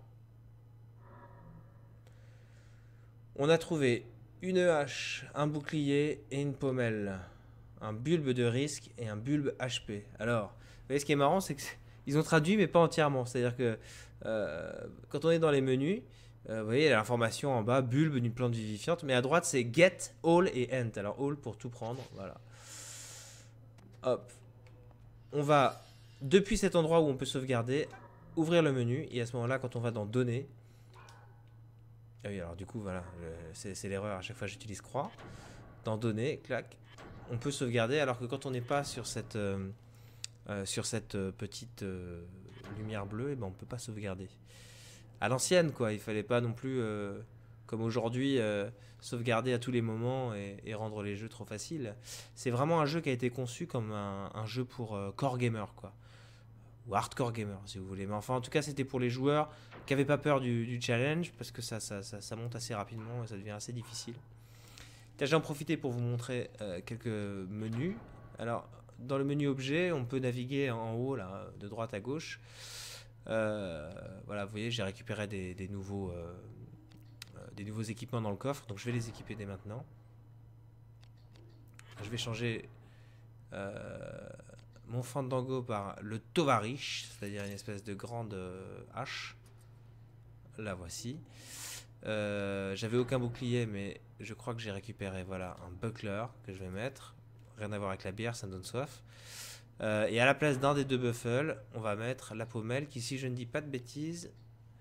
On a trouvé une hache, un bouclier et une pommelle. Un bulbe de risque et un bulbe H P. Alors, vous voyez, ce qui est marrant, c'est qu'ils ont traduit, mais pas entièrement. C'est-à-dire que euh, quand on est dans les menus, euh, vous voyez, il y a l'information en bas, bulbe d'une plante vivifiante, mais à droite, c'est get, all et ent. Alors, all pour tout prendre, voilà. Hop. On va, depuis cet endroit où on peut sauvegarder, ouvrir le menu, et à ce moment-là, quand on va dans données, ah oui, alors du coup, voilà, c'est c'est l'erreur, à chaque fois j'utilise croix. Dans données, clac, on peut sauvegarder, alors que quand on n'est pas sur cette, euh, euh, sur cette euh, petite euh, lumière bleue, et ben on peut pas sauvegarder. À l'ancienne, quoi, il fallait pas non plus, euh, comme aujourd'hui, euh, sauvegarder à tous les moments et, et rendre les jeux trop faciles. C'est vraiment un jeu qui a été conçu comme un, un jeu pour euh, core gamer, quoi. Ou hardcore gamer, si vous voulez. Mais enfin, en tout cas, c'était pour les joueurs qui n'avaient pas peur du, du challenge, parce que ça, ça, ça, ça monte assez rapidement et ça devient assez difficile. J'en profiter pour vous montrer euh, quelques menus. Alors, dans le menu objet, on peut naviguer en haut, là, de droite à gauche. Euh, voilà, vous voyez, j'ai récupéré des, des nouveaux, euh, des nouveaux équipements dans le coffre, donc je vais les équiper dès maintenant. Je vais changer euh, mon Fandango par le Tovarish, c'est-à-dire une espèce de grande euh, hache. La voici. Euh, J'avais aucun bouclier, mais je crois que j'ai récupéré, voilà, un buckler que je vais mettre. Rien à voir avec la bière, ça me donne soif. Euh, et à la place d'un des deux buffles, on va mettre la pommelle qui, si je ne dis pas de bêtises,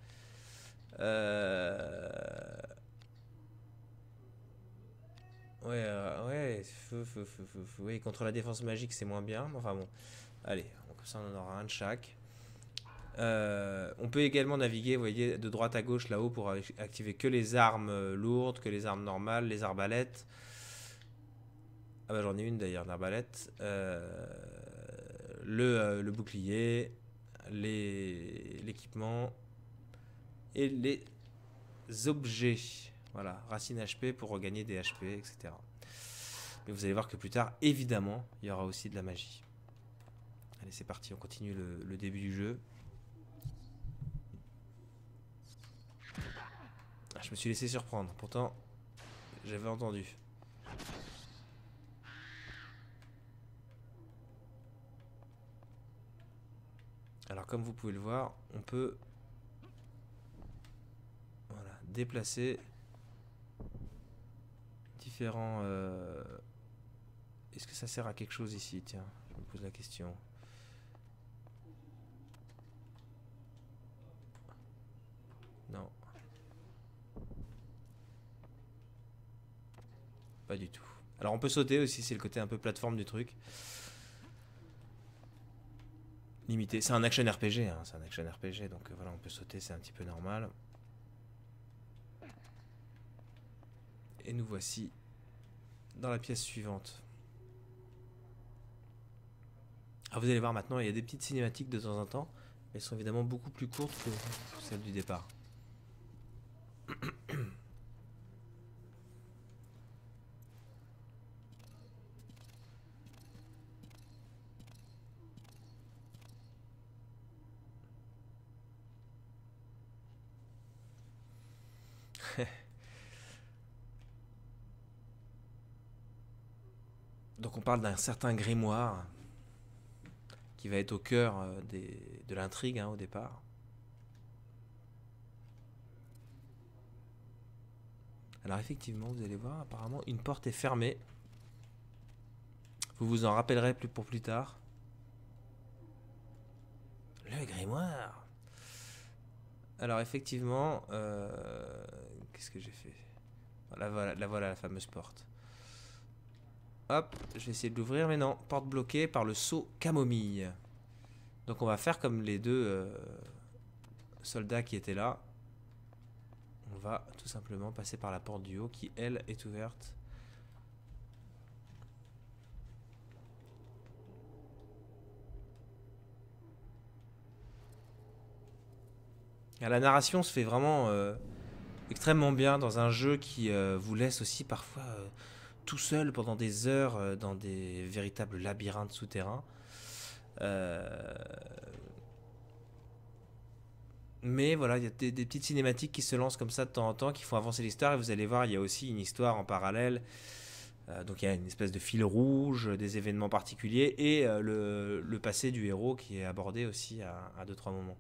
euh... ouais, euh, ouais, feu, feu, feu, feu, feu. Oui, contre la défense magique, c'est moins bien. Mais enfin bon, allez, comme ça on en aura un de chaque. Euh, on peut également naviguer, vous voyez, de droite à gauche là-haut pour activer que les armes lourdes, que les armes normales, les arbalètes. Ah bah j'en ai une d'ailleurs, l'arbalète. Euh, le, euh, le bouclier, l'équipement et les objets. Voilà, racine H P pour regagner des H P, et cetera. Mais vous allez voir que plus tard, évidemment, il y aura aussi de la magie. Allez, c'est parti, on continue le, le début du jeu. Ah, je me suis laissé surprendre, pourtant, j'avais entendu. Alors, comme vous pouvez le voir, on peut voilà, déplacer différents... Euh... Est-ce que ça sert à quelque chose ici? Tiens, je me pose la question. Non. Pas du tout. Alors on peut sauter aussi, c'est le côté un peu plateforme du truc. limité. C'est un action R P G, hein, c'est un action R P G, donc euh, voilà, on peut sauter, c'est un petit peu normal. Et nous voici dans la pièce suivante. Alors vous allez voir maintenant, il y a des petites cinématiques de temps en temps. Elles sont évidemment beaucoup plus courtes que celles du départ. Donc on parle d'un certain grimoire qui va être au cœur euh, des, de l'intrigue hein, au départ. Alors effectivement, vous allez voir, apparemment une porte est fermée. Vous vous en rappellerez plus pour plus tard. Le grimoire. Alors effectivement, euh, qu'est-ce que j'ai fait? La voilà, la voilà la fameuse porte. Hop, je vais essayer de l'ouvrir, mais non, porte bloquée par le sceau camomille. Donc on va faire comme les deux euh, soldats qui étaient là. On va tout simplement passer par la porte du haut qui, elle, est ouverte. Et la narration se fait vraiment euh, extrêmement bien dans un jeu qui euh, vous laisse aussi parfois euh, tout seul pendant des heures euh, dans des véritables labyrinthes souterrains. Euh... Mais voilà, il y a des, des petites cinématiques qui se lancent comme ça de temps en temps, qui font avancer l'histoire. Et vous allez voir, il y a aussi une histoire en parallèle. Euh, donc il y a une espèce de fil rouge, des événements particuliers, et euh, le, le passé du héros qui est abordé aussi à, à deux trois moments.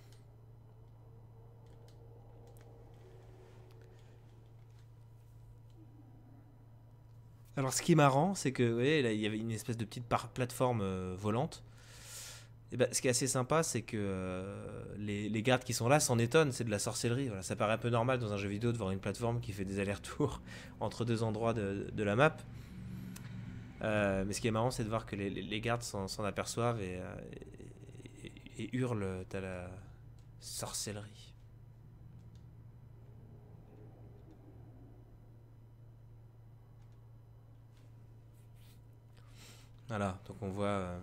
Alors ce qui est marrant, c'est que vous voyez, là, il y avait une espèce de petite plateforme euh, volante. Et ben, ce qui est assez sympa, c'est que euh, les, les gardes qui sont là s'en étonnent, c'est de la sorcellerie. Voilà, ça paraît un peu normal dans un jeu vidéo de voir une plateforme qui fait des allers-retours entre deux endroits de, de la map. Euh, mais ce qui est marrant, c'est de voir que les, les gardes s'en aperçoivent et, euh, et, et, et hurlent à la sorcellerie. Voilà, donc on voit euh,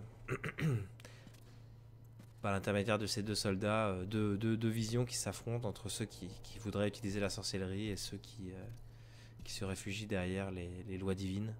par l'intermédiaire de ces deux soldats, euh, deux, deux, deux visions qui s'affrontent entre ceux qui, qui voudraient utiliser la sorcellerie et ceux qui, euh, qui se réfugient derrière les, les lois divines.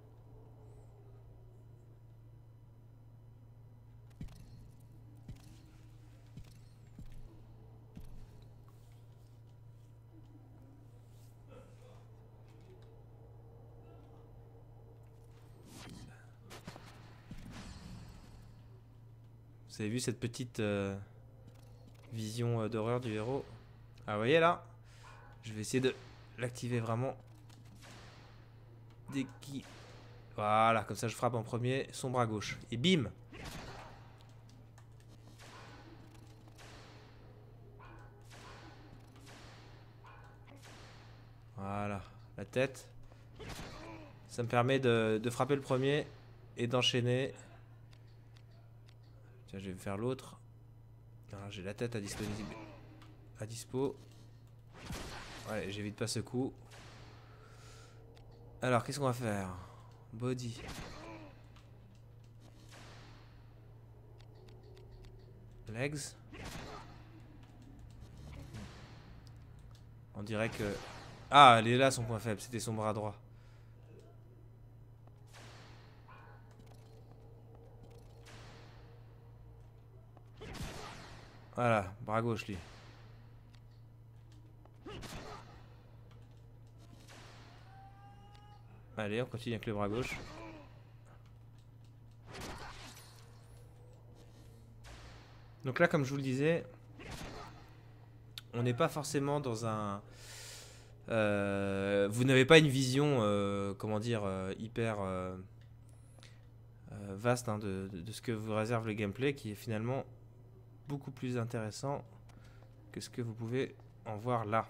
Vous avez vu cette petite euh, vision euh, d'horreur du héros? Ah, vous voyez là? Je vais essayer de l'activer vraiment. Dès qu'il... Voilà, comme ça je frappe en premier son bras gauche. Et bim! Voilà, la tête. Ça me permet de, de frapper le premier et d'enchaîner. Tiens, je vais faire l'autre. J'ai la tête à disponible. À dispo. Ouais, j'évite pas ce coup. Alors, qu'est-ce qu'on va faire? Body. Legs. On dirait que... Ah, elle est là son point faible, c'était son bras droit. Voilà, bras gauche lui. Allez, on continue avec le bras gauche. Donc là, comme je vous le disais, on n'est pas forcément dans un... Euh, vous n'avez pas une vision, euh, comment dire, euh, hyper euh, euh, vaste hein, de, de, de ce que vous réserve le gameplay, qui est finalement beaucoup plus intéressant que ce que vous pouvez en voir là.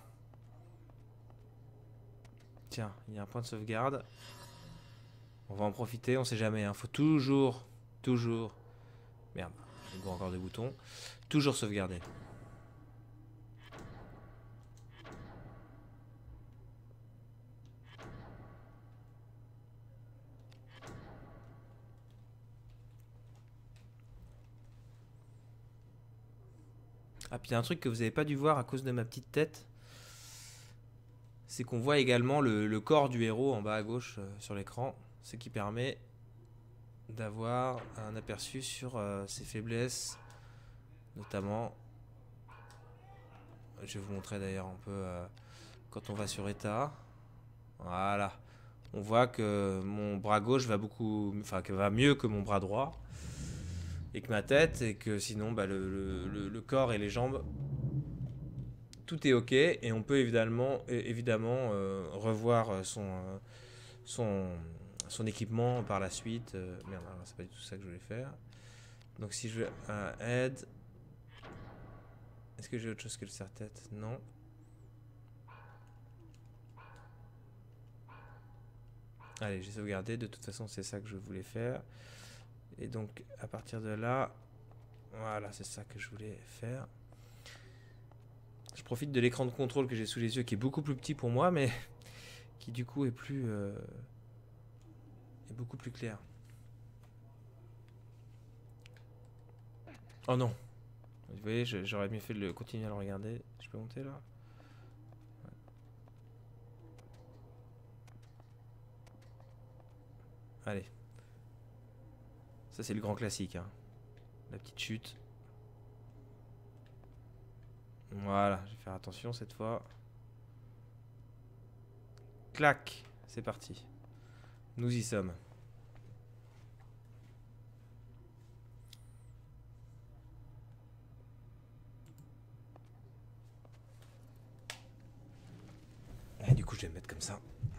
Tiens, il y a un point de sauvegarde. On va en profiter, on sait jamais. Hein. Faut toujours, toujours... Merde. Go encore des boutons. Toujours sauvegarder. Ah, puis il y a un truc que vous n'avez pas dû voir à cause de ma petite tête. C'est qu'on voit également le, le corps du héros en bas à gauche euh, sur l'écran. Ce qui permet d'avoir un aperçu sur euh, ses faiblesses. Notamment, je vais vous montrer d'ailleurs un peu euh, quand on va sur état. Voilà. On voit que mon bras gauche va beaucoup, enfin, que va mieux que mon bras droit. Et que ma tête, et que sinon bah, le, le, le corps et les jambes, tout est ok. Et on peut évidemment, évidemment euh, revoir son, euh, son, son équipement par la suite. Euh, merde, c'est pas du tout ça que je voulais faire. Donc si je veux un aide, est-ce que j'ai autre chose que le serre-tête? Non. Allez, j'ai sauvegardé. De toute façon, c'est ça que je voulais faire. Et donc, à partir de là, voilà, c'est ça que je voulais faire. Je profite de l'écran de contrôle que j'ai sous les yeux, qui est beaucoup plus petit pour moi, mais qui du coup est plus euh, est beaucoup plus clair. Oh non! Vous voyez, j'aurais mieux fait de le continuer à le regarder. Je peux monter là? Ouais. Allez. Ça, c'est le grand classique, hein. La petite chute. Voilà, je vais faire attention cette fois. Clac, c'est parti. Nous y sommes. Et du coup, je vais me mettre comme ça.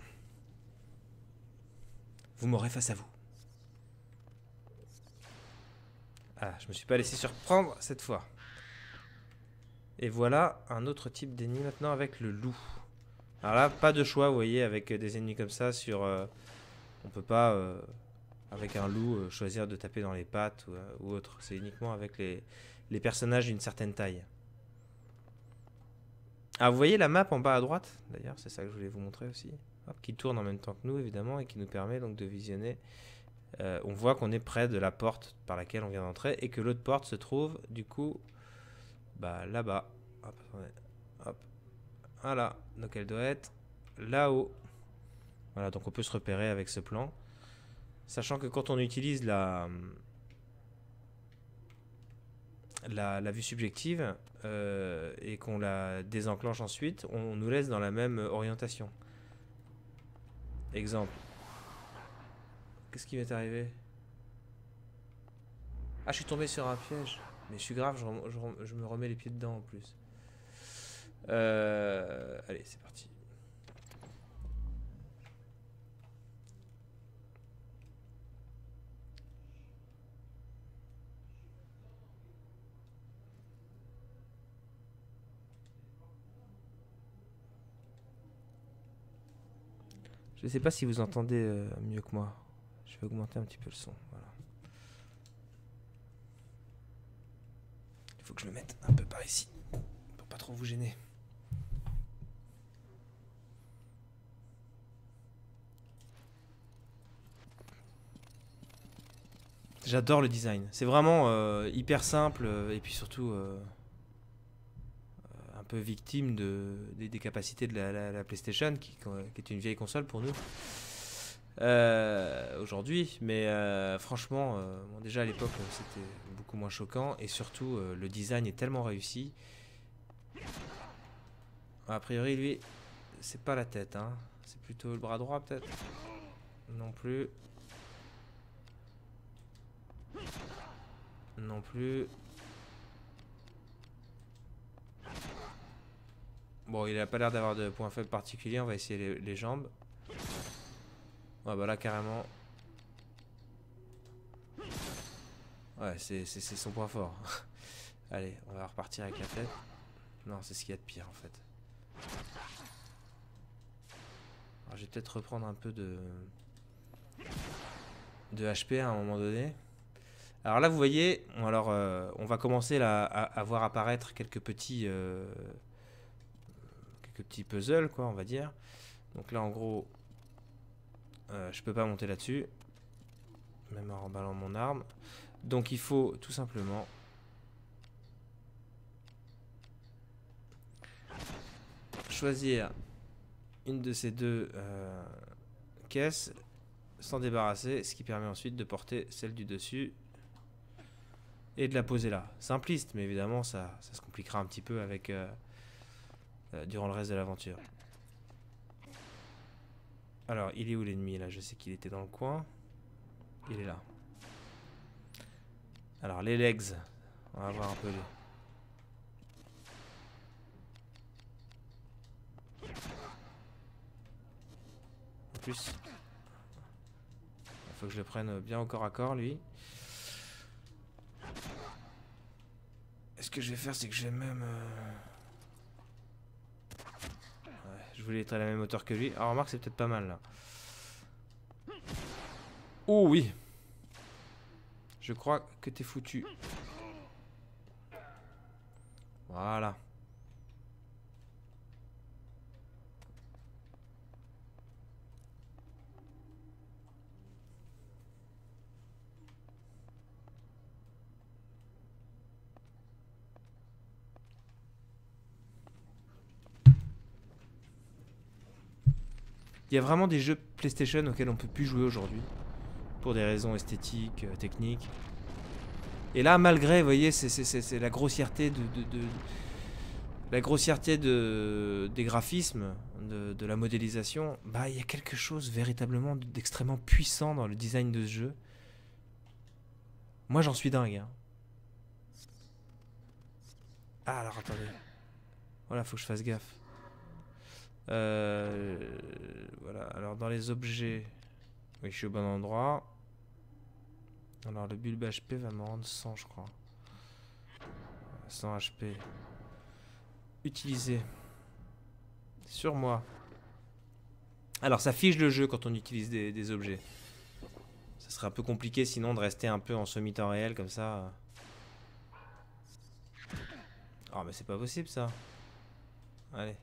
Vous m'aurez face à vous. Ah, je me suis pas laissé surprendre cette fois. Et voilà un autre type d'ennemi maintenant avec le loup. Alors là, pas de choix, vous voyez, avec des ennemis comme ça sur... Euh, on peut pas, euh, avec un loup, euh, choisir de taper dans les pattes ou, euh, ou autre. C'est uniquement avec les, les personnages d'une certaine taille. Ah, vous voyez la map en bas à droite? D'ailleurs, c'est ça que je voulais vous montrer aussi. Hop, qui tourne en même temps que nous, évidemment, et qui nous permet donc de visionner. Euh, on voit qu'on est près de la porte par laquelle on vient d'entrer et que l'autre porte se trouve, du coup, bah, là-bas. Hop, attendez. Hop. Voilà. Donc elle doit être là-haut. Voilà, donc on peut se repérer avec ce plan. Sachant que quand on utilise la, la, la vue subjective euh, et qu'on la désenclenche ensuite, on nous laisse dans la même orientation. Exemple. Qu'est-ce qui m'est arrivé? Ah, je suis tombé sur un piège. Mais je suis grave, je, rem je, rem je me remets les pieds dedans en plus. Euh, allez, c'est parti. Je ne sais pas si vous entendez euh, mieux que moi. Je vais augmenter un petit peu le son. Voilà. Il faut que je me mette un peu par ici pour pas trop vous gêner. J'adore le design. C'est vraiment euh, hyper simple euh, et puis surtout euh, un peu victime de, des, des capacités de la, la, la PlayStation qui, qui est une vieille console pour nous euh, aujourd'hui. Mais euh, franchement, euh, bon, déjà à l'époque c'était beaucoup moins choquant et surtout euh, le design est tellement réussi. A priori lui, c'est pas la tête, hein. C'est plutôt le bras droit peut-être. Non plus. Non plus. Bon, il a pas l'air d'avoir de points faibles particuliers. On va essayer les, les jambes. Ouais, bah là, carrément. Ouais, c'est son point fort. Allez, on va repartir avec la tête. Non, c'est ce qu'il y a de pire, en fait. Alors, je vais peut-être reprendre un peu de... de H P à un moment donné. Alors là, vous voyez, alors, euh, on va commencer là, à, à voir apparaître quelques petits, euh, quelques petits puzzles, quoi, on va dire. Donc là, en gros, euh, je peux pas monter là-dessus, même en remballant mon arme. Donc il faut tout simplement choisir une de ces deux euh, caisses, s'en débarrasser, ce qui permet ensuite de porter celle du dessus et de la poser là. Simpliste, mais évidemment ça, ça se compliquera un petit peu avec euh, euh, durant le reste de l'aventure. Alors, il est où l'ennemi là? Je sais qu'il était dans le coin. Il est là. Alors, les legs. On va voir un peu les... En plus, il faut que je le prenne bien au corps à corps, lui. Et ce que je vais faire, c'est que je vais même... Euh... Ouais, je voulais être à la même hauteur que lui. Alors, remarque, c'est peut-être pas mal, là. Oh, oui. Je crois que t'es foutu. Voilà. Il y a vraiment des jeux PlayStation auxquels on peut plus jouer aujourd'hui. Pour des raisons esthétiques, euh, techniques. Et là, malgré, vous voyez, c'est la grossièreté de, de, de la grossièreté de, des graphismes, de, de la modélisation. Bah, il y a quelque chose véritablement d'extrêmement puissant dans le design de ce jeu. Moi, j'en suis dingue. Hein. Ah, alors attendez. Voilà, faut que je fasse gaffe. Euh, voilà, alors dans les objets, oui, je suis au bon endroit. Alors le bulbe H P va me rendre cent, je crois. cent H P. Utiliser. Sur moi. Alors ça fige le jeu quand on utilise des, des objets. Ça serait un peu compliqué sinon de rester un peu en semi-temps réel comme ça. Ah mais c'est pas possible ça. Allez.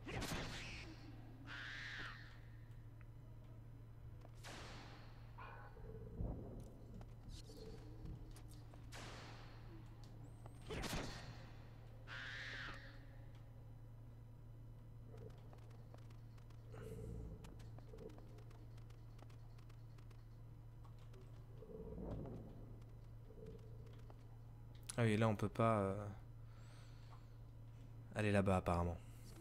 Ah oui, là on peut pas euh, aller là-bas apparemment.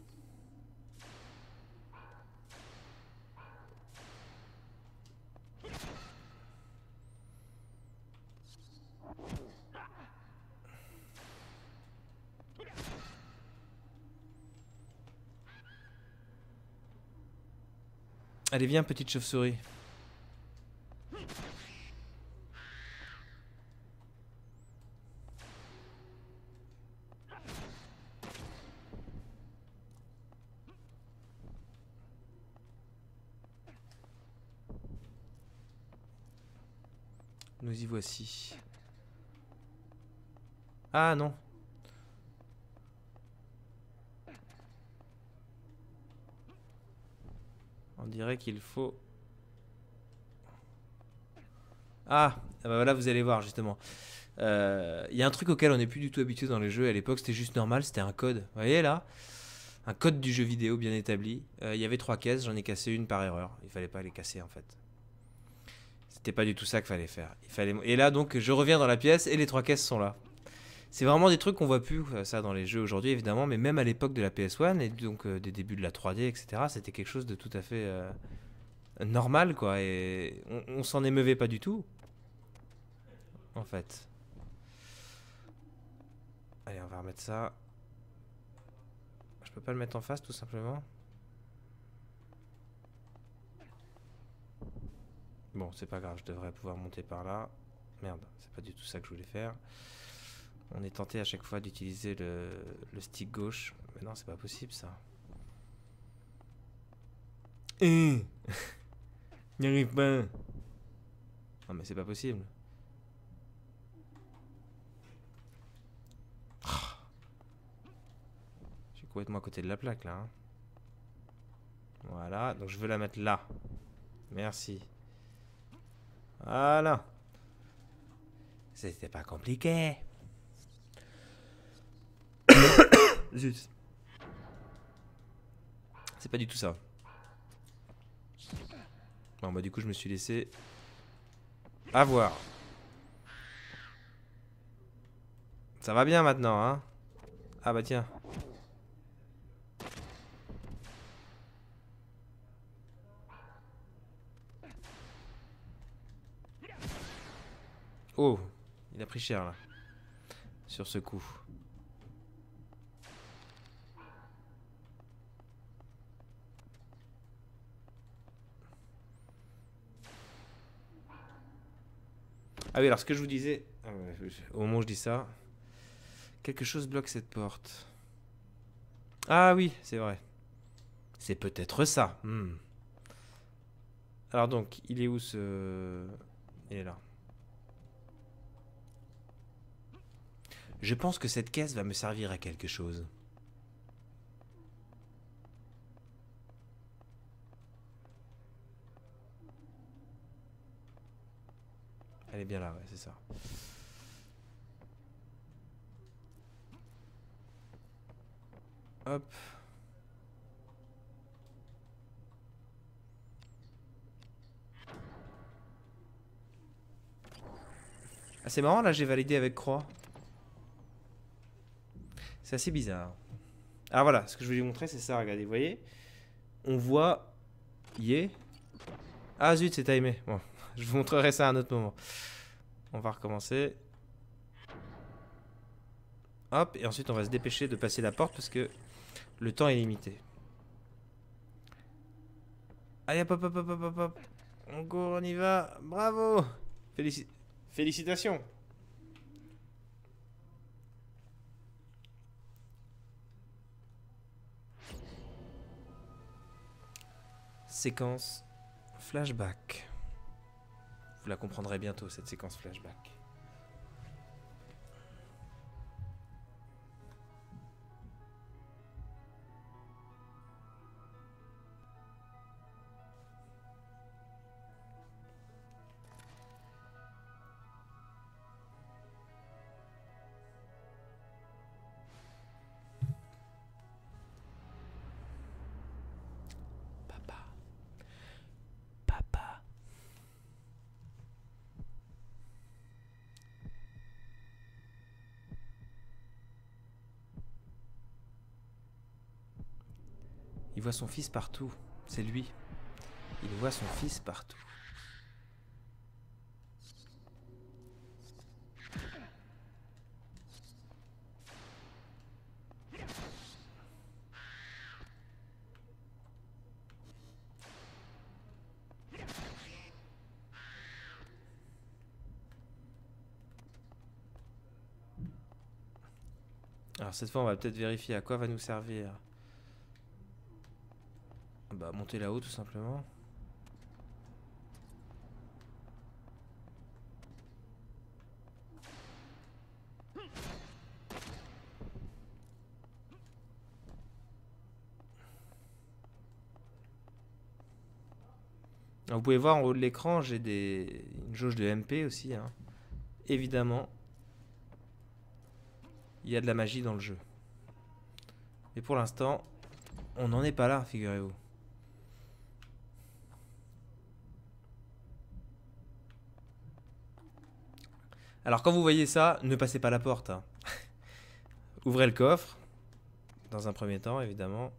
Allez, viens, petite chauve-souris. Nous y voici. Ah non. On dirait qu'il faut... Ah, ah bah voilà, vous allez voir justement. Il euh, y a un truc auquel on n'est plus du tout habitué dans les jeux. À l'époque, c'était juste normal, c'était un code. Vous voyez là? Un code du jeu vidéo bien établi. Il euh, y avait trois caisses, j'en ai cassé une par erreur. Il fallait pas les casser en fait. C'était pas du tout ça qu'il fallait faire. Il fallait... Et là donc, je reviens dans la pièce et les trois caisses sont là. C'est vraiment des trucs qu'on voit plus, ça, dans les jeux aujourd'hui évidemment, mais même à l'époque de la P S un et donc euh, des débuts de la trois D, et cetera, c'était quelque chose de tout à fait euh, normal quoi. Et on, on s'en émeuvait pas du tout. En fait. Allez, on va remettre ça. Je peux pas le mettre en face tout simplement. Bon, c'est pas grave, je devrais pouvoir monter par là. Merde, c'est pas du tout ça que je voulais faire. On est tenté à chaque fois d'utiliser le, le stick gauche. Mais non, c'est pas possible ça. N'y arrive pas. Non mais c'est pas possible. complètement à côté de la plaque là. Hein. Voilà, donc je veux la mettre là. Merci. Voilà. C'était pas compliqué. Zut. C'est pas du tout ça. Bon bah du coup je me suis laissé avoir. Ça va bien maintenant, hein? Ah bah tiens. Oh, il a pris cher là. Sur ce coup. Ah oui, alors ce que je vous disais, au moment où je dis ça, quelque chose bloque cette porte. Ah oui, c'est vrai. C'est peut-être ça. Hmm. Alors donc, il est où ce... Il est là. Je pense que cette caisse va me servir à quelque chose. Elle est bien là, ouais, c'est ça. Hop. Ah, c'est marrant, là, j'ai validé avec croix. C'est assez bizarre. Alors voilà, ce que je voulais vous montrer, c'est ça, regardez, vous voyez? On voit... Yeah. Ah zut, c'est timé. Bon, je vous montrerai ça à un autre moment. On va recommencer. Hop, et ensuite on va se dépêcher de passer la porte parce que le temps est limité. Allez, hop, hop, hop, hop, hop, hop. On court, on y va. Bravo. Félici... Félicitations. Séquence flashback. Vous la comprendrez bientôt, cette séquence flashback. Papa. Papa. Il voit son fils partout. C'est lui. Il voit son fils partout. Alors cette fois on va peut-être vérifier à quoi va nous servir. Bah monter là-haut tout simplement. Alors, vous pouvez voir en haut de l'écran, j'ai des... une jauge de M P aussi. Hein. Évidemment, il y a de la magie dans le jeu. Mais pour l'instant, on n'en est pas là, figurez-vous. Alors quand vous voyez ça, ne passez pas la porte. Hein. Ouvrez le coffre. Dans un premier temps, évidemment.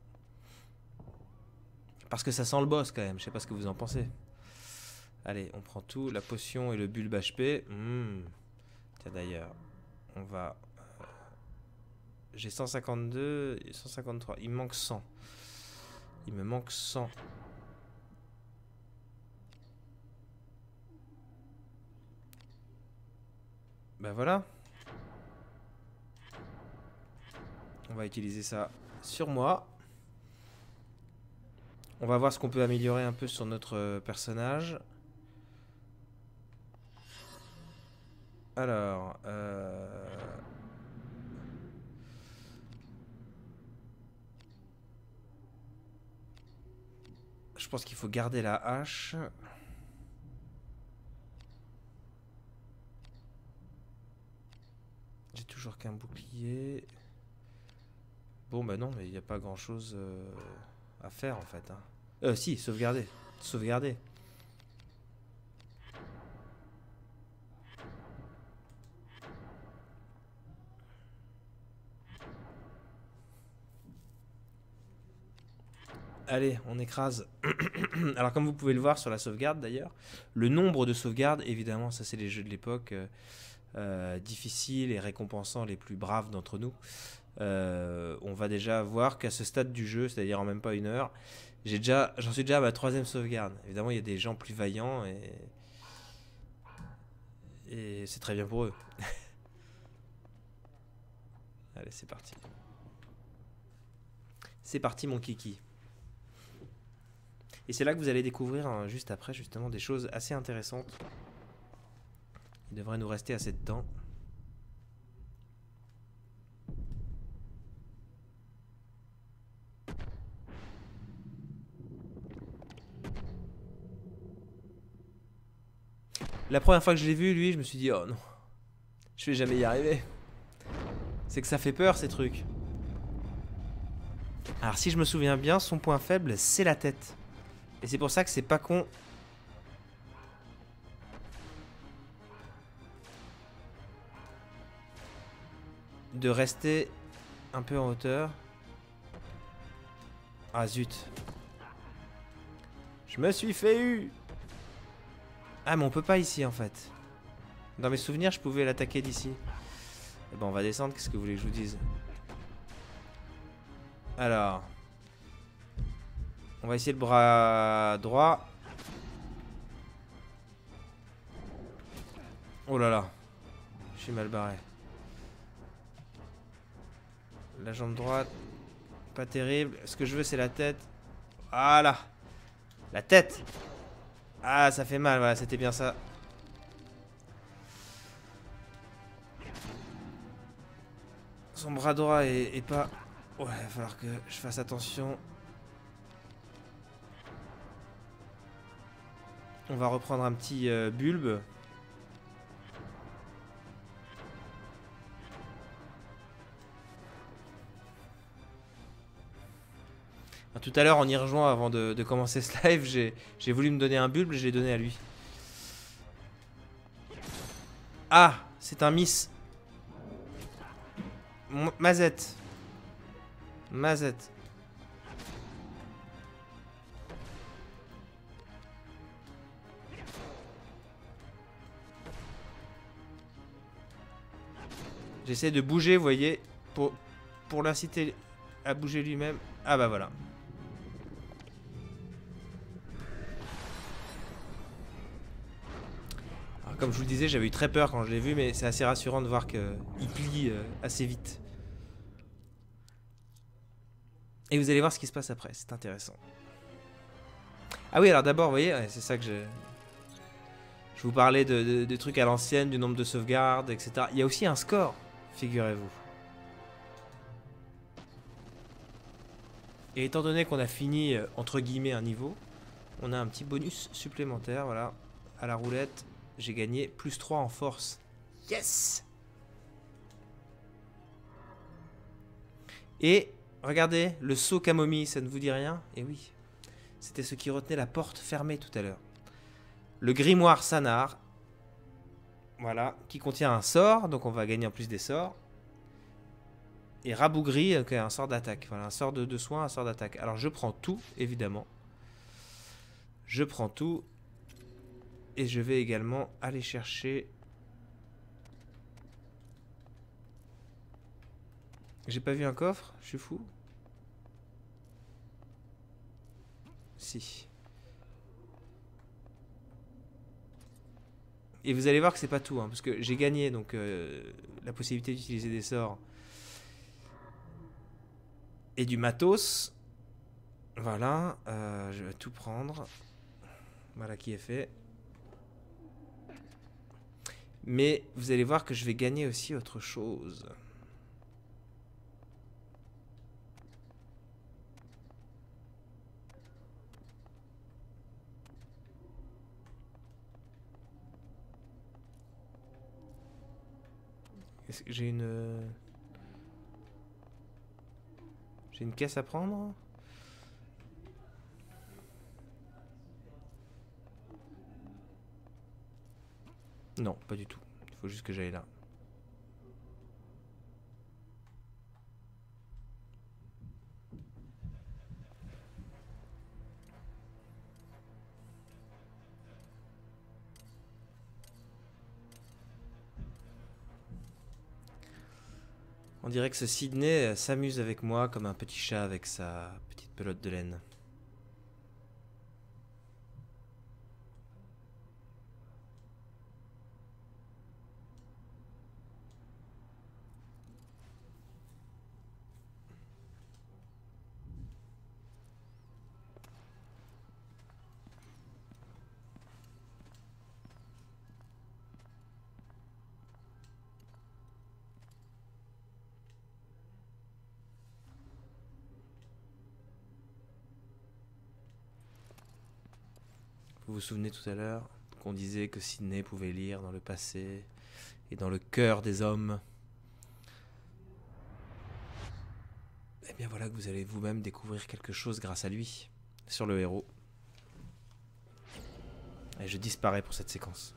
Parce que ça sent le boss quand même. Je sais pas ce que vous en pensez. Allez, on prend tout. La potion et le bulbe H P. Mmh. Tiens d'ailleurs, on va... J'ai cent cinquante-deux et cent cinquante-trois. Il me manque cent. Il me manque cent. Ben voilà. On va utiliser ça sur moi. On va voir ce qu'on peut améliorer un peu sur notre personnage. Alors... Euh... Je pense qu'il faut garder la hache. J'ai toujours qu'un bouclier. Bon bah non, mais il n'y a pas grand chose euh, à faire en fait. Hein. Euh si, sauvegarder. Sauvegarder. Allez, on écrase. Alors comme vous pouvez le voir sur la sauvegarde d'ailleurs, le nombre de sauvegardes, évidemment, ça c'est les jeux de l'époque, euh, euh, difficiles et récompensant les plus braves d'entre nous. Euh, on va déjà voir qu'à ce stade du jeu, c'est-à-dire en même pas une heure, j'ai déjà, j'en suis déjà à ma troisième sauvegarde. Évidemment, il y a des gens plus vaillants et, et c'est très bien pour eux. Allez, c'est parti. C'est parti mon kiki. Et c'est là que vous allez découvrir hein, juste après justement des choses assez intéressantes. Il devrait nous rester assez de temps. La première fois que je l'ai vu, lui, je me suis dit, oh non, je vais jamais y arriver. C'est que ça fait peur ces trucs. Alors si je me souviens bien, son point faible, c'est la tête. Et c'est pour ça que c'est pas con. De rester un peu en hauteur. Ah zut. Je me suis fait eu. Ah mais on peut pas ici en fait. Dans mes souvenirs je pouvais l'attaquer d'ici. Eh ben on va descendre, qu'est-ce que vous voulez que je vous dise? Alors. On va essayer le bras droit. Oh là là. Je suis mal barré. La jambe droite. Pas terrible. Ce que je veux c'est la tête. Voilà. La tête. Ah ça fait mal, voilà, c'était bien ça. Son bras droit est, est pas... Ouais, il va falloir que je fasse attention. On va reprendre un petit euh, bulbe. Tout à l'heure, en y rejoint avant de, de commencer ce live, j'ai voulu me donner un bulbe, je l'ai donné à lui. Ah, c'est un miss. M Mazette. Mazette. J'essaie de bouger, vous voyez, pour, pour l'inciter à bouger lui-même. Ah bah voilà. Alors, comme je vous le disais, j'avais eu très peur quand je l'ai vu, mais c'est assez rassurant de voir qu'il plie euh, assez vite. Et vous allez voir ce qui se passe après, c'est intéressant. Ah oui, alors d'abord, vous voyez, ouais, c'est ça que je... Je vous parlais de, de, de trucs à l'ancienne, du nombre de sauvegardes, et cetera. Il y a aussi un score, figurez-vous. Et étant donné qu'on a fini, euh, entre guillemets, un niveau, on a un petit bonus supplémentaire, voilà. À la roulette, j'ai gagné plus trois en force. Yes! Et, regardez, le seau camomille, ça ne vous dit rien? Eh oui, c'était ce qui retenait la porte fermée tout à l'heure. Le grimoire Sanar, voilà, qui contient un sort, donc on va gagner en plus des sorts. Et Rabougri, qui a un sort d'attaque. Voilà, un sort de, de soin, un sort d'attaque. Alors je prends tout, évidemment. Je prends tout. Et je vais également aller chercher... J'ai pas vu un coffre? Je suis fou. Si. Et vous allez voir que c'est pas tout, hein, parce que j'ai gagné donc euh, la possibilité d'utiliser des sorts et du matos. Voilà, euh, je vais tout prendre. Voilà qui est fait. Mais vous allez voir que je vais gagner aussi autre chose. Est-ce que j'ai une... euh, J'ai une caisse à prendre? Non, pas du tout. Il faut juste que j'aille là. On dirait que ce Sydney s'amuse avec moi comme un petit chat avec sa petite pelote de laine. Vous vous souvenez tout à l'heure qu'on disait que Sydney pouvait lire dans le passé et dans le cœur des hommes. Eh bien voilà que vous allez vous-même découvrir quelque chose grâce à lui, sur le héros. Et je disparais pour cette séquence.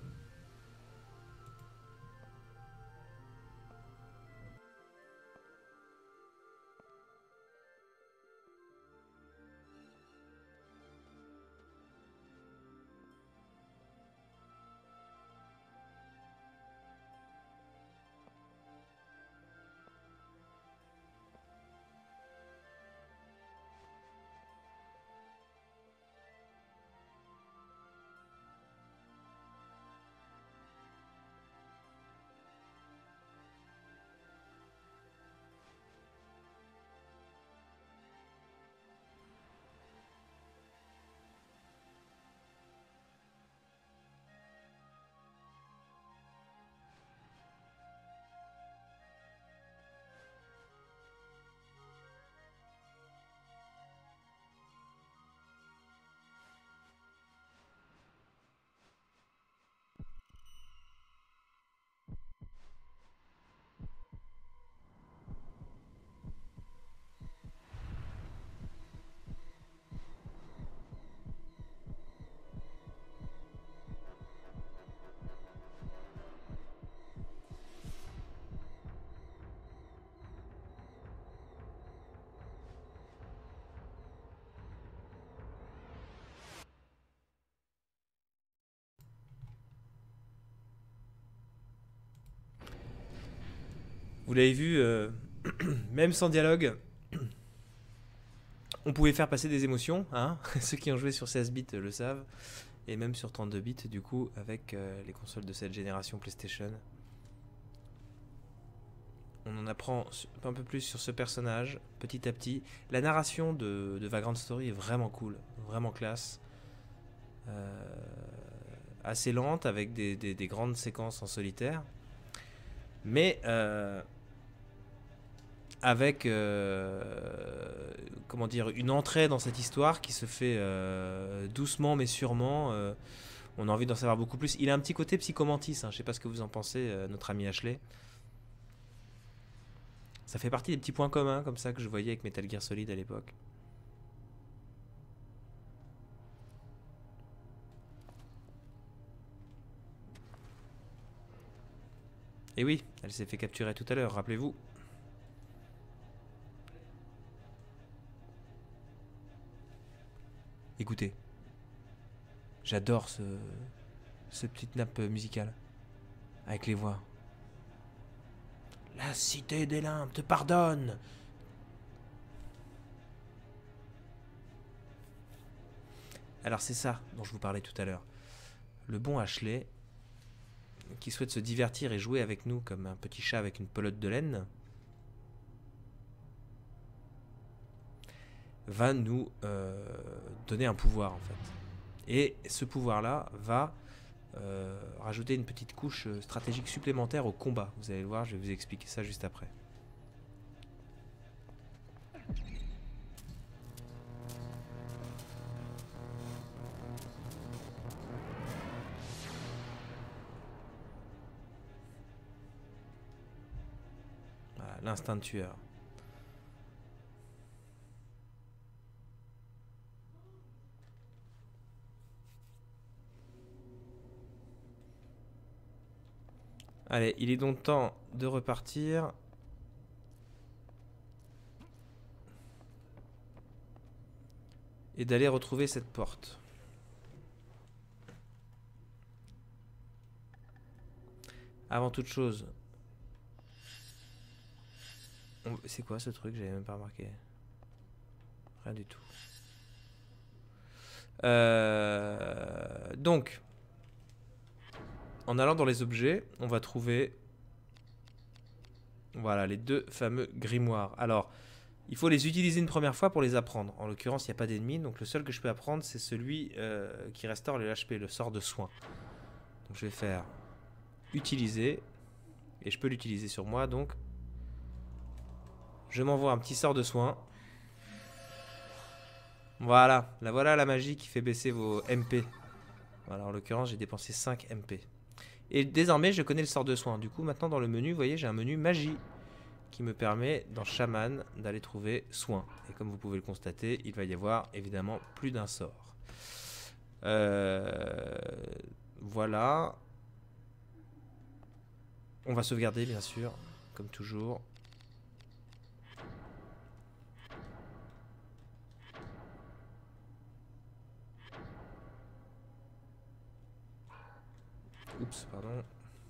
Vous l'avez vu, euh, même sans dialogue, on pouvait faire passer des émotions, hein. Ceux qui ont joué sur seize bits le savent, et même sur trente-deux bits du coup, avec euh, les consoles de cette génération PlayStation. On en apprend un peu plus sur ce personnage, petit à petit. La narration de, de Vagrant Story est vraiment cool, vraiment classe. Euh, assez lente, avec des, des, des grandes séquences en solitaire. Mais... Euh, avec euh, comment dire, une entrée dans cette histoire qui se fait euh, doucement mais sûrement. Euh, on a envie d'en savoir beaucoup plus. Il a un petit côté psychomantis, hein, je sais pas ce que vous en pensez, euh, notre ami Ashley. Ça fait partie des petits points communs comme ça que je voyais avec Metal Gear Solid à l'époque. Et oui, elle s'est fait capturer tout à l'heure, rappelez-vous. Écoutez, j'adore ce, ce petite nappe musicale avec les voix. La cité des limbes te pardonne. Alors c'est ça dont je vous parlais tout à l'heure. Le bon Ashley, qui souhaite se divertir et jouer avec nous comme un petit chat avec une pelote de laine, va nous euh, donner un pouvoir en fait. Et ce pouvoir-là va euh, rajouter une petite couche stratégique supplémentaire au combat. Vous allez le voir, je vais vous expliquer ça juste après. l'instinct de tueur. Allez, il est donc temps de repartir. Et d'aller retrouver cette porte. Avant toute chose... C'est quoi ce truc? J'avais même pas remarqué. Rien du tout. Euh... Donc... En allant dans les objets, on va trouver... Voilà, les deux fameux grimoires. Alors... Il faut les utiliser une première fois pour les apprendre. En l'occurrence, il n'y a pas d'ennemis, donc le seul que je peux apprendre, c'est celui euh, qui restaure le H P, le sort de soin. Donc je vais faire utiliser, et je peux l'utiliser sur moi, donc je m'envoie un petit sort de soin. Voilà, la voilà la magie qui fait baisser vos M P. Voilà, en l'occurrence, j'ai dépensé cinq M P. Et désormais, je connais le sort de soin. Du coup, maintenant dans le menu, vous voyez, j'ai un menu magie qui me permet dans Shaman d'aller trouver soin. Et comme vous pouvez le constater, il va y avoir évidemment plus d'un sort. Euh, voilà. On va sauvegarder bien sûr, comme toujours. Oups, pardon.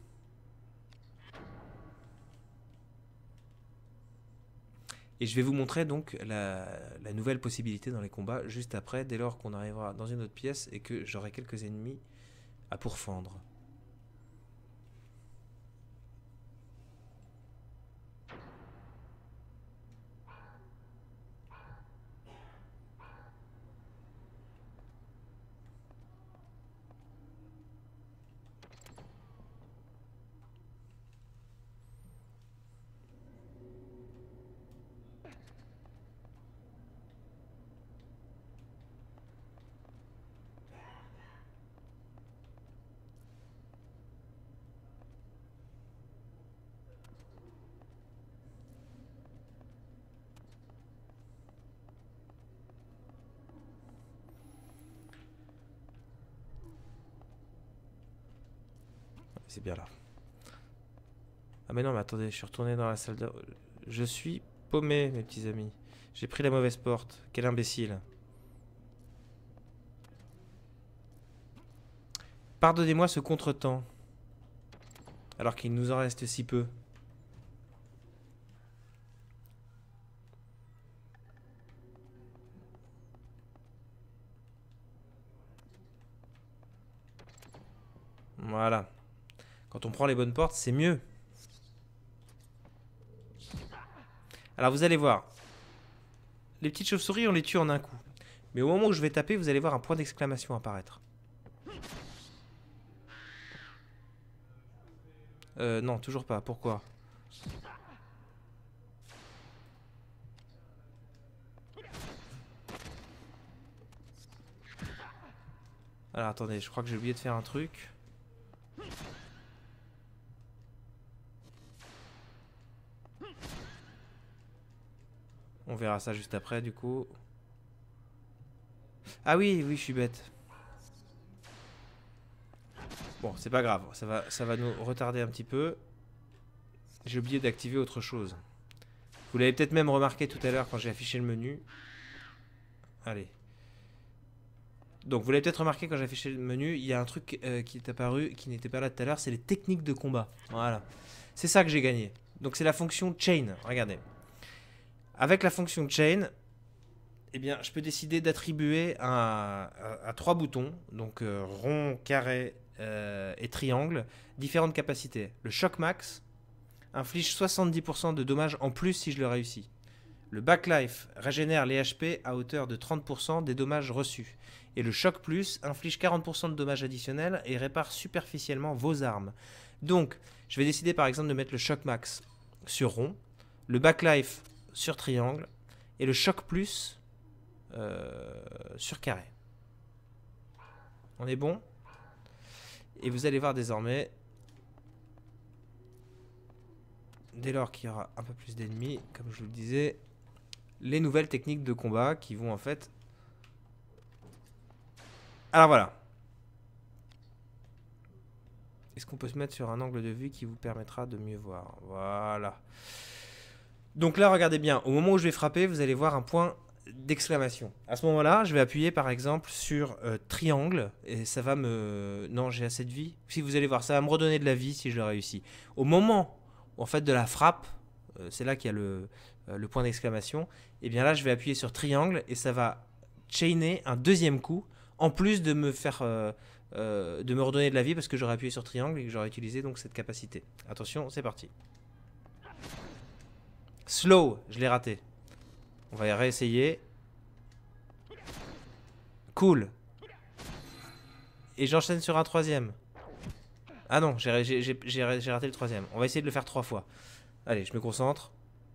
Et je vais vous montrer donc la, la nouvelle possibilité dans les combats juste après, dès lors qu'on arrivera dans une autre pièce et que j'aurai quelques ennemis à pourfendre. C'est bien là. Ah mais non, mais attendez, je suis retourné dans la salle de... Je suis paumé, mes petits amis. J'ai pris la mauvaise porte. Quel imbécile. Pardonnez-moi ce contretemps. Alors qu'il nous en reste si peu. Voilà. Quand on prend les bonnes portes, c'est mieux. Alors vous allez voir. Les petites chauves-souris, on les tue en un coup. Mais au moment où je vais taper, vous allez voir un point d'exclamation apparaître. Euh, non, toujours pas. Pourquoi? Alors attendez, je crois que j'ai oublié de faire un truc. On verra ça juste après, du coup. Ah oui, oui, je suis bête. Bon, c'est pas grave. Ça va, ça va nous retarder un petit peu. J'ai oublié d'activer autre chose. Vous l'avez peut-être même remarqué tout à l'heure quand j'ai affiché le menu. Allez. Donc, vous l'avez peut-être remarqué quand j'ai affiché le menu, il y a un truc euh, qui est apparu, qui n'était pas là tout à l'heure, c'est les techniques de combat. Voilà. C'est ça que j'ai gagné. Donc, c'est la fonction chain. Regardez. Avec la fonction chain, eh bien, je peux décider d'attribuer à, à, à trois boutons, donc euh, rond, carré euh, et triangle, différentes capacités. Le choc max inflige soixante-dix pour cent de dommages en plus si je le réussis. Le backlife régénère les H P à hauteur de trente pour cent des dommages reçus. Et le choc plus inflige quarante pour cent de dommages additionnels et répare superficiellement vos armes. Donc, je vais décider par exemple de mettre le choc max sur rond, le backlife sur triangle et le choc plus euh, sur carré. On est bon? Et vous allez voir désormais dès lors qu'il y aura un peu plus d'ennemis, comme je vous le disais, les nouvelles techniques de combat qui vont en fait... Alors voilà. Est-ce qu'on peut se mettre sur un angle de vue qui vous permettra de mieux voir? Voilà. Donc là, regardez bien. Au moment où je vais frapper, vous allez voir un point d'exclamation. À ce moment-là, je vais appuyer par exemple sur euh, triangle et ça va me... Non, j'ai assez de vie. Si vous allez voir, ça va me redonner de la vie si je le réussis. Au moment en fait de la frappe, euh, c'est là qu'il y a le, euh, le point d'exclamation. Et bien là, je vais appuyer sur triangle et ça va chainer un deuxième coup en plus de me faire... Euh, Euh, de me redonner de la vie parce que j'aurais appuyé sur triangle et que j'aurais utilisé donc cette capacité. Attention, c'est parti. Slow, je l'ai raté. On va y réessayer. Cool. Et j'enchaîne sur un troisième. Ah non, j'ai raté le troisième. On va essayer de le faire trois fois. Allez, je me concentre.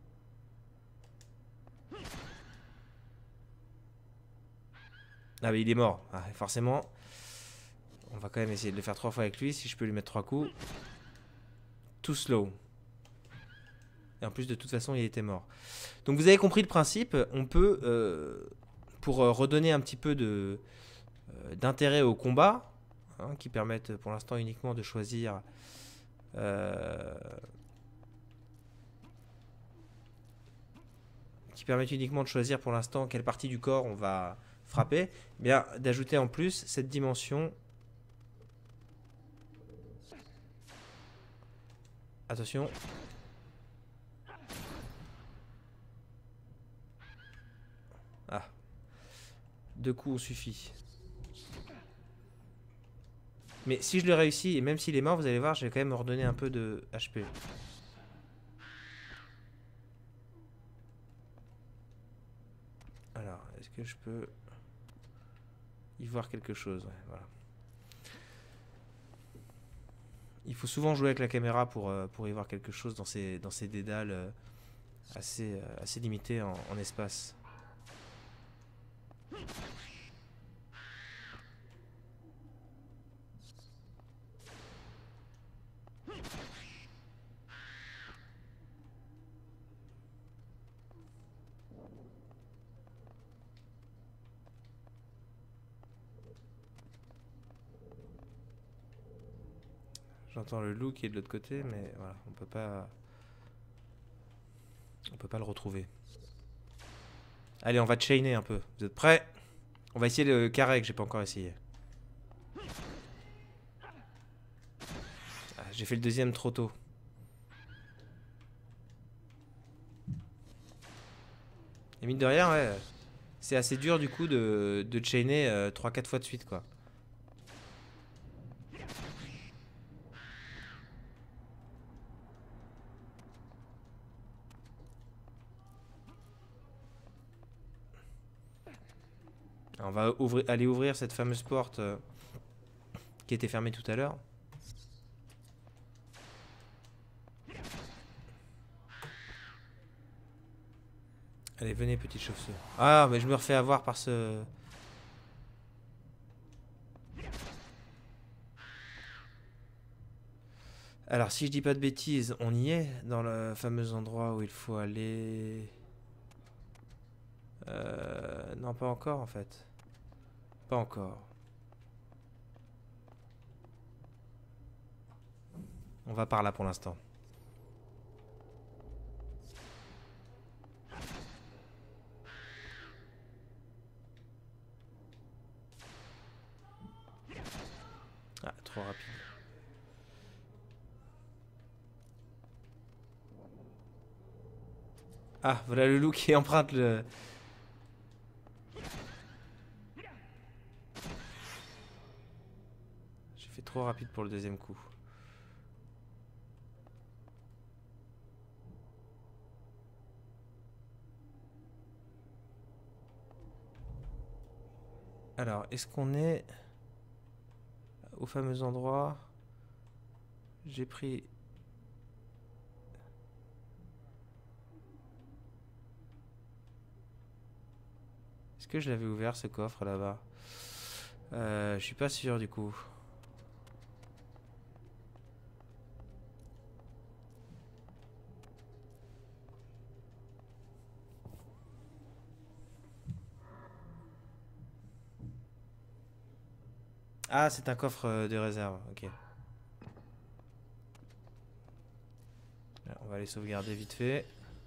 Ah mais il est mort. Ah, forcément. On va quand même essayer de le faire trois fois avec lui, si je peux lui mettre trois coups. Too slow. Et en plus, de toute façon, il était mort. Donc vous avez compris le principe. On peut, euh, pour redonner un petit peu de euh, d'intérêt au combat, hein, qui permettent pour l'instant uniquement de choisir... Euh, qui permettent uniquement de choisir pour l'instant quelle partie du corps on va frapper, eh bien d'ajouter en plus cette dimension... Attention. Ah. Deux coups suffit. Mais si je le réussis, et même s'il est mort, vous allez voir, je vais quand même me redonner un peu de H P. Alors, est-ce que je peux y voir quelque chose? Ouais, voilà. Il faut souvent jouer avec la caméra pour, euh, pour y voir quelque chose dans ces, dans ces dédales euh, assez, euh, assez limités en, en espace. J'entends le loup qui est de l'autre côté, mais voilà, on peut pas... On peut pas le retrouver. Allez, on va chainer un peu. Vous êtes prêts? On va essayer le carré que j'ai pas encore essayé. Ah, j'ai fait le deuxième trop tôt. Et mine de rien, ouais, c'est assez dur du coup de, de chainer euh, trois quatre fois de suite, quoi. Alors, on va ouvrir, aller ouvrir cette fameuse porte euh, qui était fermée tout à l'heure. Allez, venez, petite chauve-souris. Ah, mais je me refais avoir par ce... Alors, si je dis pas de bêtises, on y est, dans le fameux endroit où il faut aller... Euh... Non, pas encore, en fait. Pas encore. On va par là pour l'instant. Ah, trop rapide. Ah, voilà le loup qui emprunte le... J'ai fait trop rapide pour le deuxième coup. Alors, est-ce qu'on est au fameux endroit? J'ai pris... Est-ce que je l'avais ouvert ce coffre là-bas? euh, Je suis pas sûr du coup. Ah, c'est un coffre euh, de réserve, ok. Là, on va aller sauvegarder vite fait.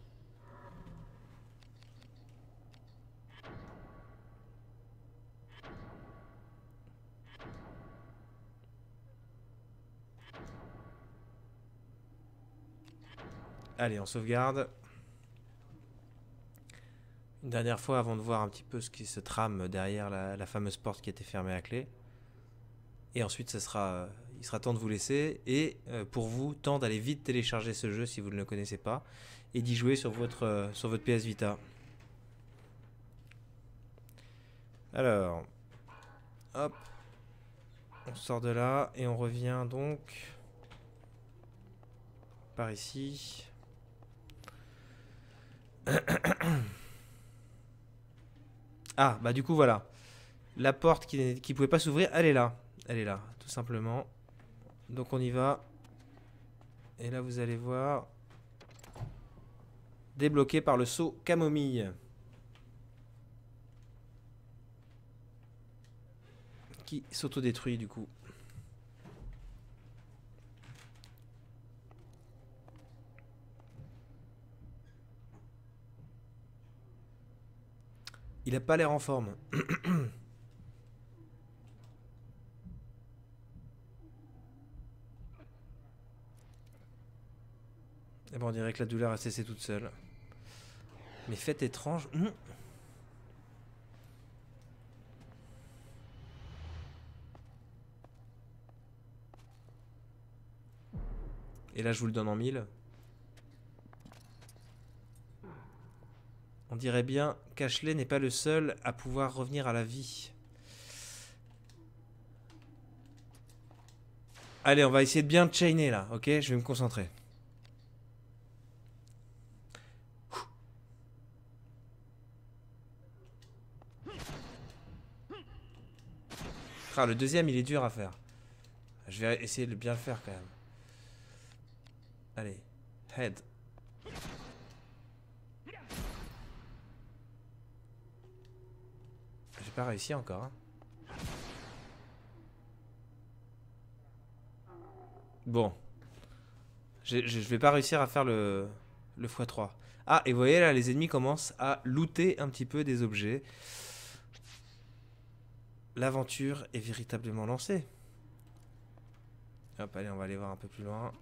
Allez, on sauvegarde. Une dernière fois avant de voir un petit peu ce qui se trame derrière la, la fameuse porte qui a été fermée à clé. Et ensuite, ce sera, il sera temps de vous laisser. Et euh, pour vous, temps d'aller vite télécharger ce jeu si vous ne le connaissez pas. Et d'y jouer sur votre, euh, sur votre P S Vita. Alors, hop. On sort de là et on revient donc par ici. Ah, bah du coup, voilà. La porte qui ne pouvait pas s'ouvrir, elle est là. Elle est là, tout simplement. Donc on y va. Et là, vous allez voir. Débloqué par le saut camomille. Qui s'autodétruit du coup. Il a pas l'air en forme. Et bon, on dirait que la douleur a cessé toute seule. Mais fait étrange. Mmh. Et là, je vous le donne en mille. On dirait bien qu'Ashley n'est pas le seul à pouvoir revenir à la vie. Allez, on va essayer de bien chainer là, ok? Je vais me concentrer. Ah, le deuxième, il est dur à faire. Je vais essayer de bien le faire quand même. Allez, head. J'ai pas réussi encore. Hein. Bon. Je, je, je vais pas réussir à faire le, le fois trois. Ah, et vous voyez là, les ennemis commencent à looter un petit peu des objets. L'aventure est véritablement lancée. Hop, allez, on va aller voir un peu plus loin.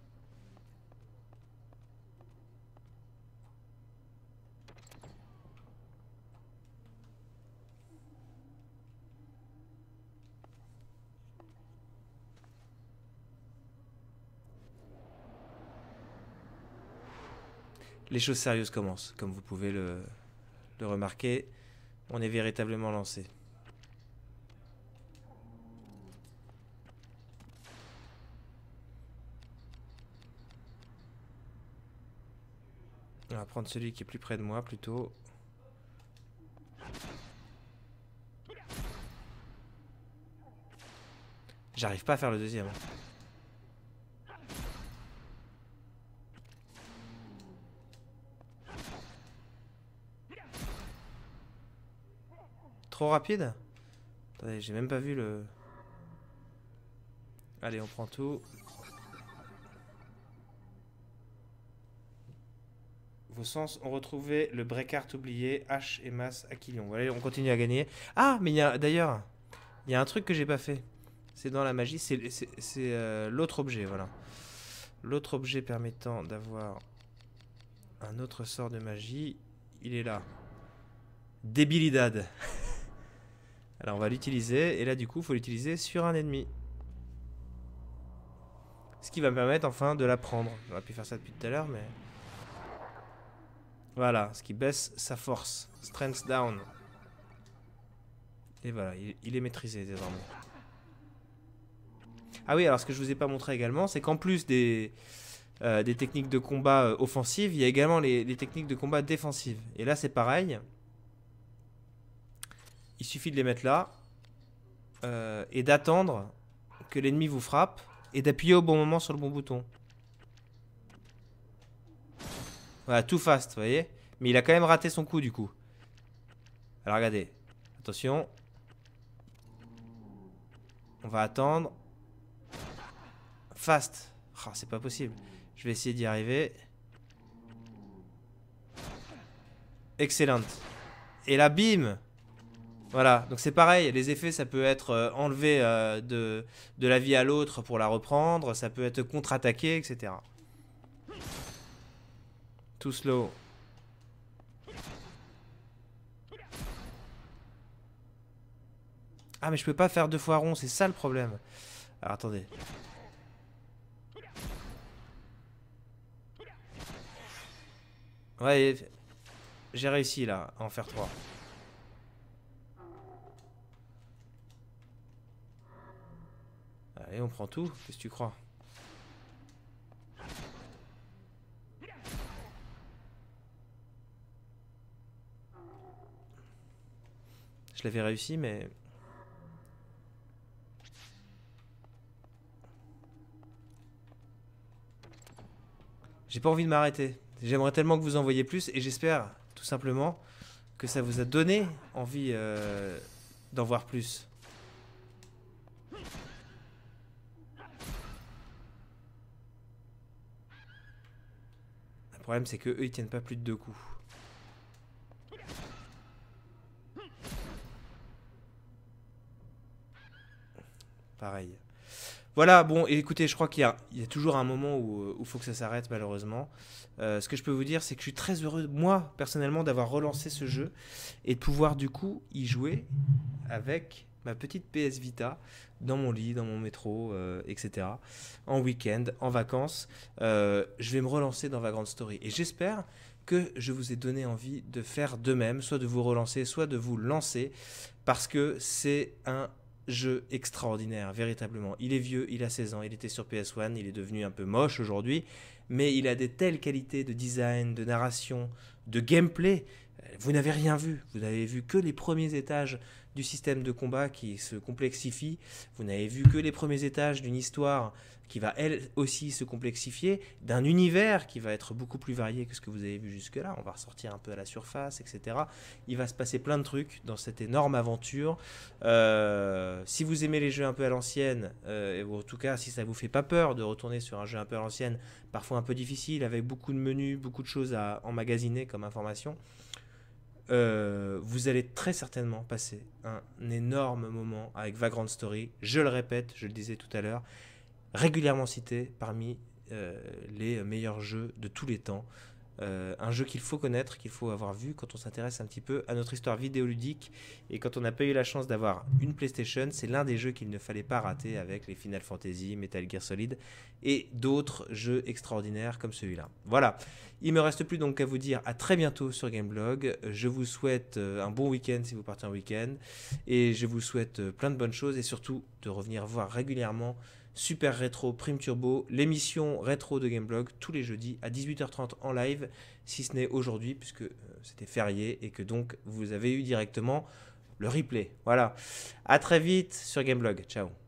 Les choses sérieuses commencent, comme vous pouvez le, le remarquer. On est véritablement lancé. On va prendre celui qui est plus près de moi plutôt. J'arrive pas à faire le deuxième. Trop rapide? Attendez, j'ai même pas vu le... Allez, on prend tout. Vos sens ont retrouvé le breakart oublié, H et Mas Aquilion. Allez, on continue à gagner. Ah, mais il y a d'ailleurs, il y a un truc que j'ai pas fait. C'est dans la magie, c'est euh, l'autre objet, voilà. L'autre objet permettant d'avoir un autre sort de magie, il est là. Débilidad. Alors on va l'utiliser, et là du coup, il faut l'utiliser sur un ennemi. Ce qui va me permettre enfin de la prendre. J'aurais pu faire ça depuis tout à l'heure, mais... Voilà, ce qui baisse sa force. Strength down. Et voilà, il, il est maîtrisé désormais. Ah oui, alors ce que je vous ai pas montré également, c'est qu'en plus des, euh, des techniques de combat euh, offensives, il y a également les, les techniques de combat défensives. Et là, c'est pareil. Il suffit de les mettre là. Euh, et d'attendre que l'ennemi vous frappe. Et d'appuyer au bon moment sur le bon bouton. Voilà, tout fast, vous voyez. Mais il a quand même raté son coup, du coup. Alors, regardez. Attention. On va attendre. Fast. Oh, c'est pas possible. Je vais essayer d'y arriver. Excellent. Et là, bim. Voilà, donc c'est pareil, les effets, ça peut être euh, enlevé euh, de, de la vie à l'autre pour la reprendre, ça peut être contre-attaqué, et cetera. Tout slow. Ah, mais je peux pas faire deux fois rond, c'est ça le problème. Alors, attendez. Ouais, j'ai réussi, là, à en faire trois. Allez, on prend tout. Qu'est-ce que tu crois? Je l'avais réussi, mais... J'ai pas envie de m'arrêter. J'aimerais tellement que vous en voyiez plus, et j'espère, tout simplement, que ça vous a donné envie euh, d'en voir plus. Le problème, c'est que eux, ils tiennent pas plus de deux coups. Pareil. Voilà, bon, et écoutez, je crois qu'il y a, il y a toujours un moment où il faut que ça s'arrête, malheureusement. Euh, ce que je peux vous dire, c'est que je suis très heureux, moi, personnellement, d'avoir relancé ce jeu et de pouvoir, du coup, y jouer avec ma petite P S Vita dans mon lit, dans mon métro, euh, et cetera. En week-end, en vacances. Euh, je vais me relancer dans Vagrant Story. Et j'espère que je vous ai donné envie de faire de même, soit de vous relancer, soit de vous lancer, parce que c'est un jeu extraordinaire, véritablement. Il est vieux, il a seize ans, il était sur P S un, il est devenu un peu moche aujourd'hui, mais il a des telles qualités de design, de narration, de gameplay. Vous n'avez rien vu, vous n'avez vu que les premiers étages du système de combat qui se complexifie, vous n'avez vu que les premiers étages d'une histoire qui va elle aussi se complexifier, d'un univers qui va être beaucoup plus varié que ce que vous avez vu jusque-là, on va ressortir un peu à la surface, et cetera. Il va se passer plein de trucs dans cette énorme aventure. Euh, si vous aimez les jeux un peu à l'ancienne, euh, ou en tout cas si ça ne vous fait pas peur de retourner sur un jeu un peu à l'ancienne, parfois un peu difficile, avec beaucoup de menus, beaucoup de choses à emmagasiner comme information, Euh, vous allez très certainement passer un énorme moment avec Vagrant Story. Je le répète, je le disais tout à l'heure, régulièrement cité parmi euh, les meilleurs jeux de tous les temps. Euh, un jeu qu'il faut connaître, qu'il faut avoir vu quand on s'intéresse un petit peu à notre histoire vidéoludique. Et quand on n'a pas eu la chance d'avoir une PlayStation, c'est l'un des jeux qu'il ne fallait pas rater avec les Final Fantasy, Metal Gear Solid et d'autres jeux extraordinaires comme celui-là. Voilà, il me reste plus donc qu'à vous dire à très bientôt sur Gameblog. Je vous souhaite un bon week-end si vous partez en week-end, et je vous souhaite plein de bonnes choses et surtout de revenir voir régulièrement Super Rétro Prime Turbo, l'émission rétro de Gameblog, tous les jeudis à dix-huit heures trente en live, si ce n'est aujourd'hui, puisque euh, c'était férié et que donc vous avez eu directement le replay. Voilà, à très vite sur Gameblog, ciao.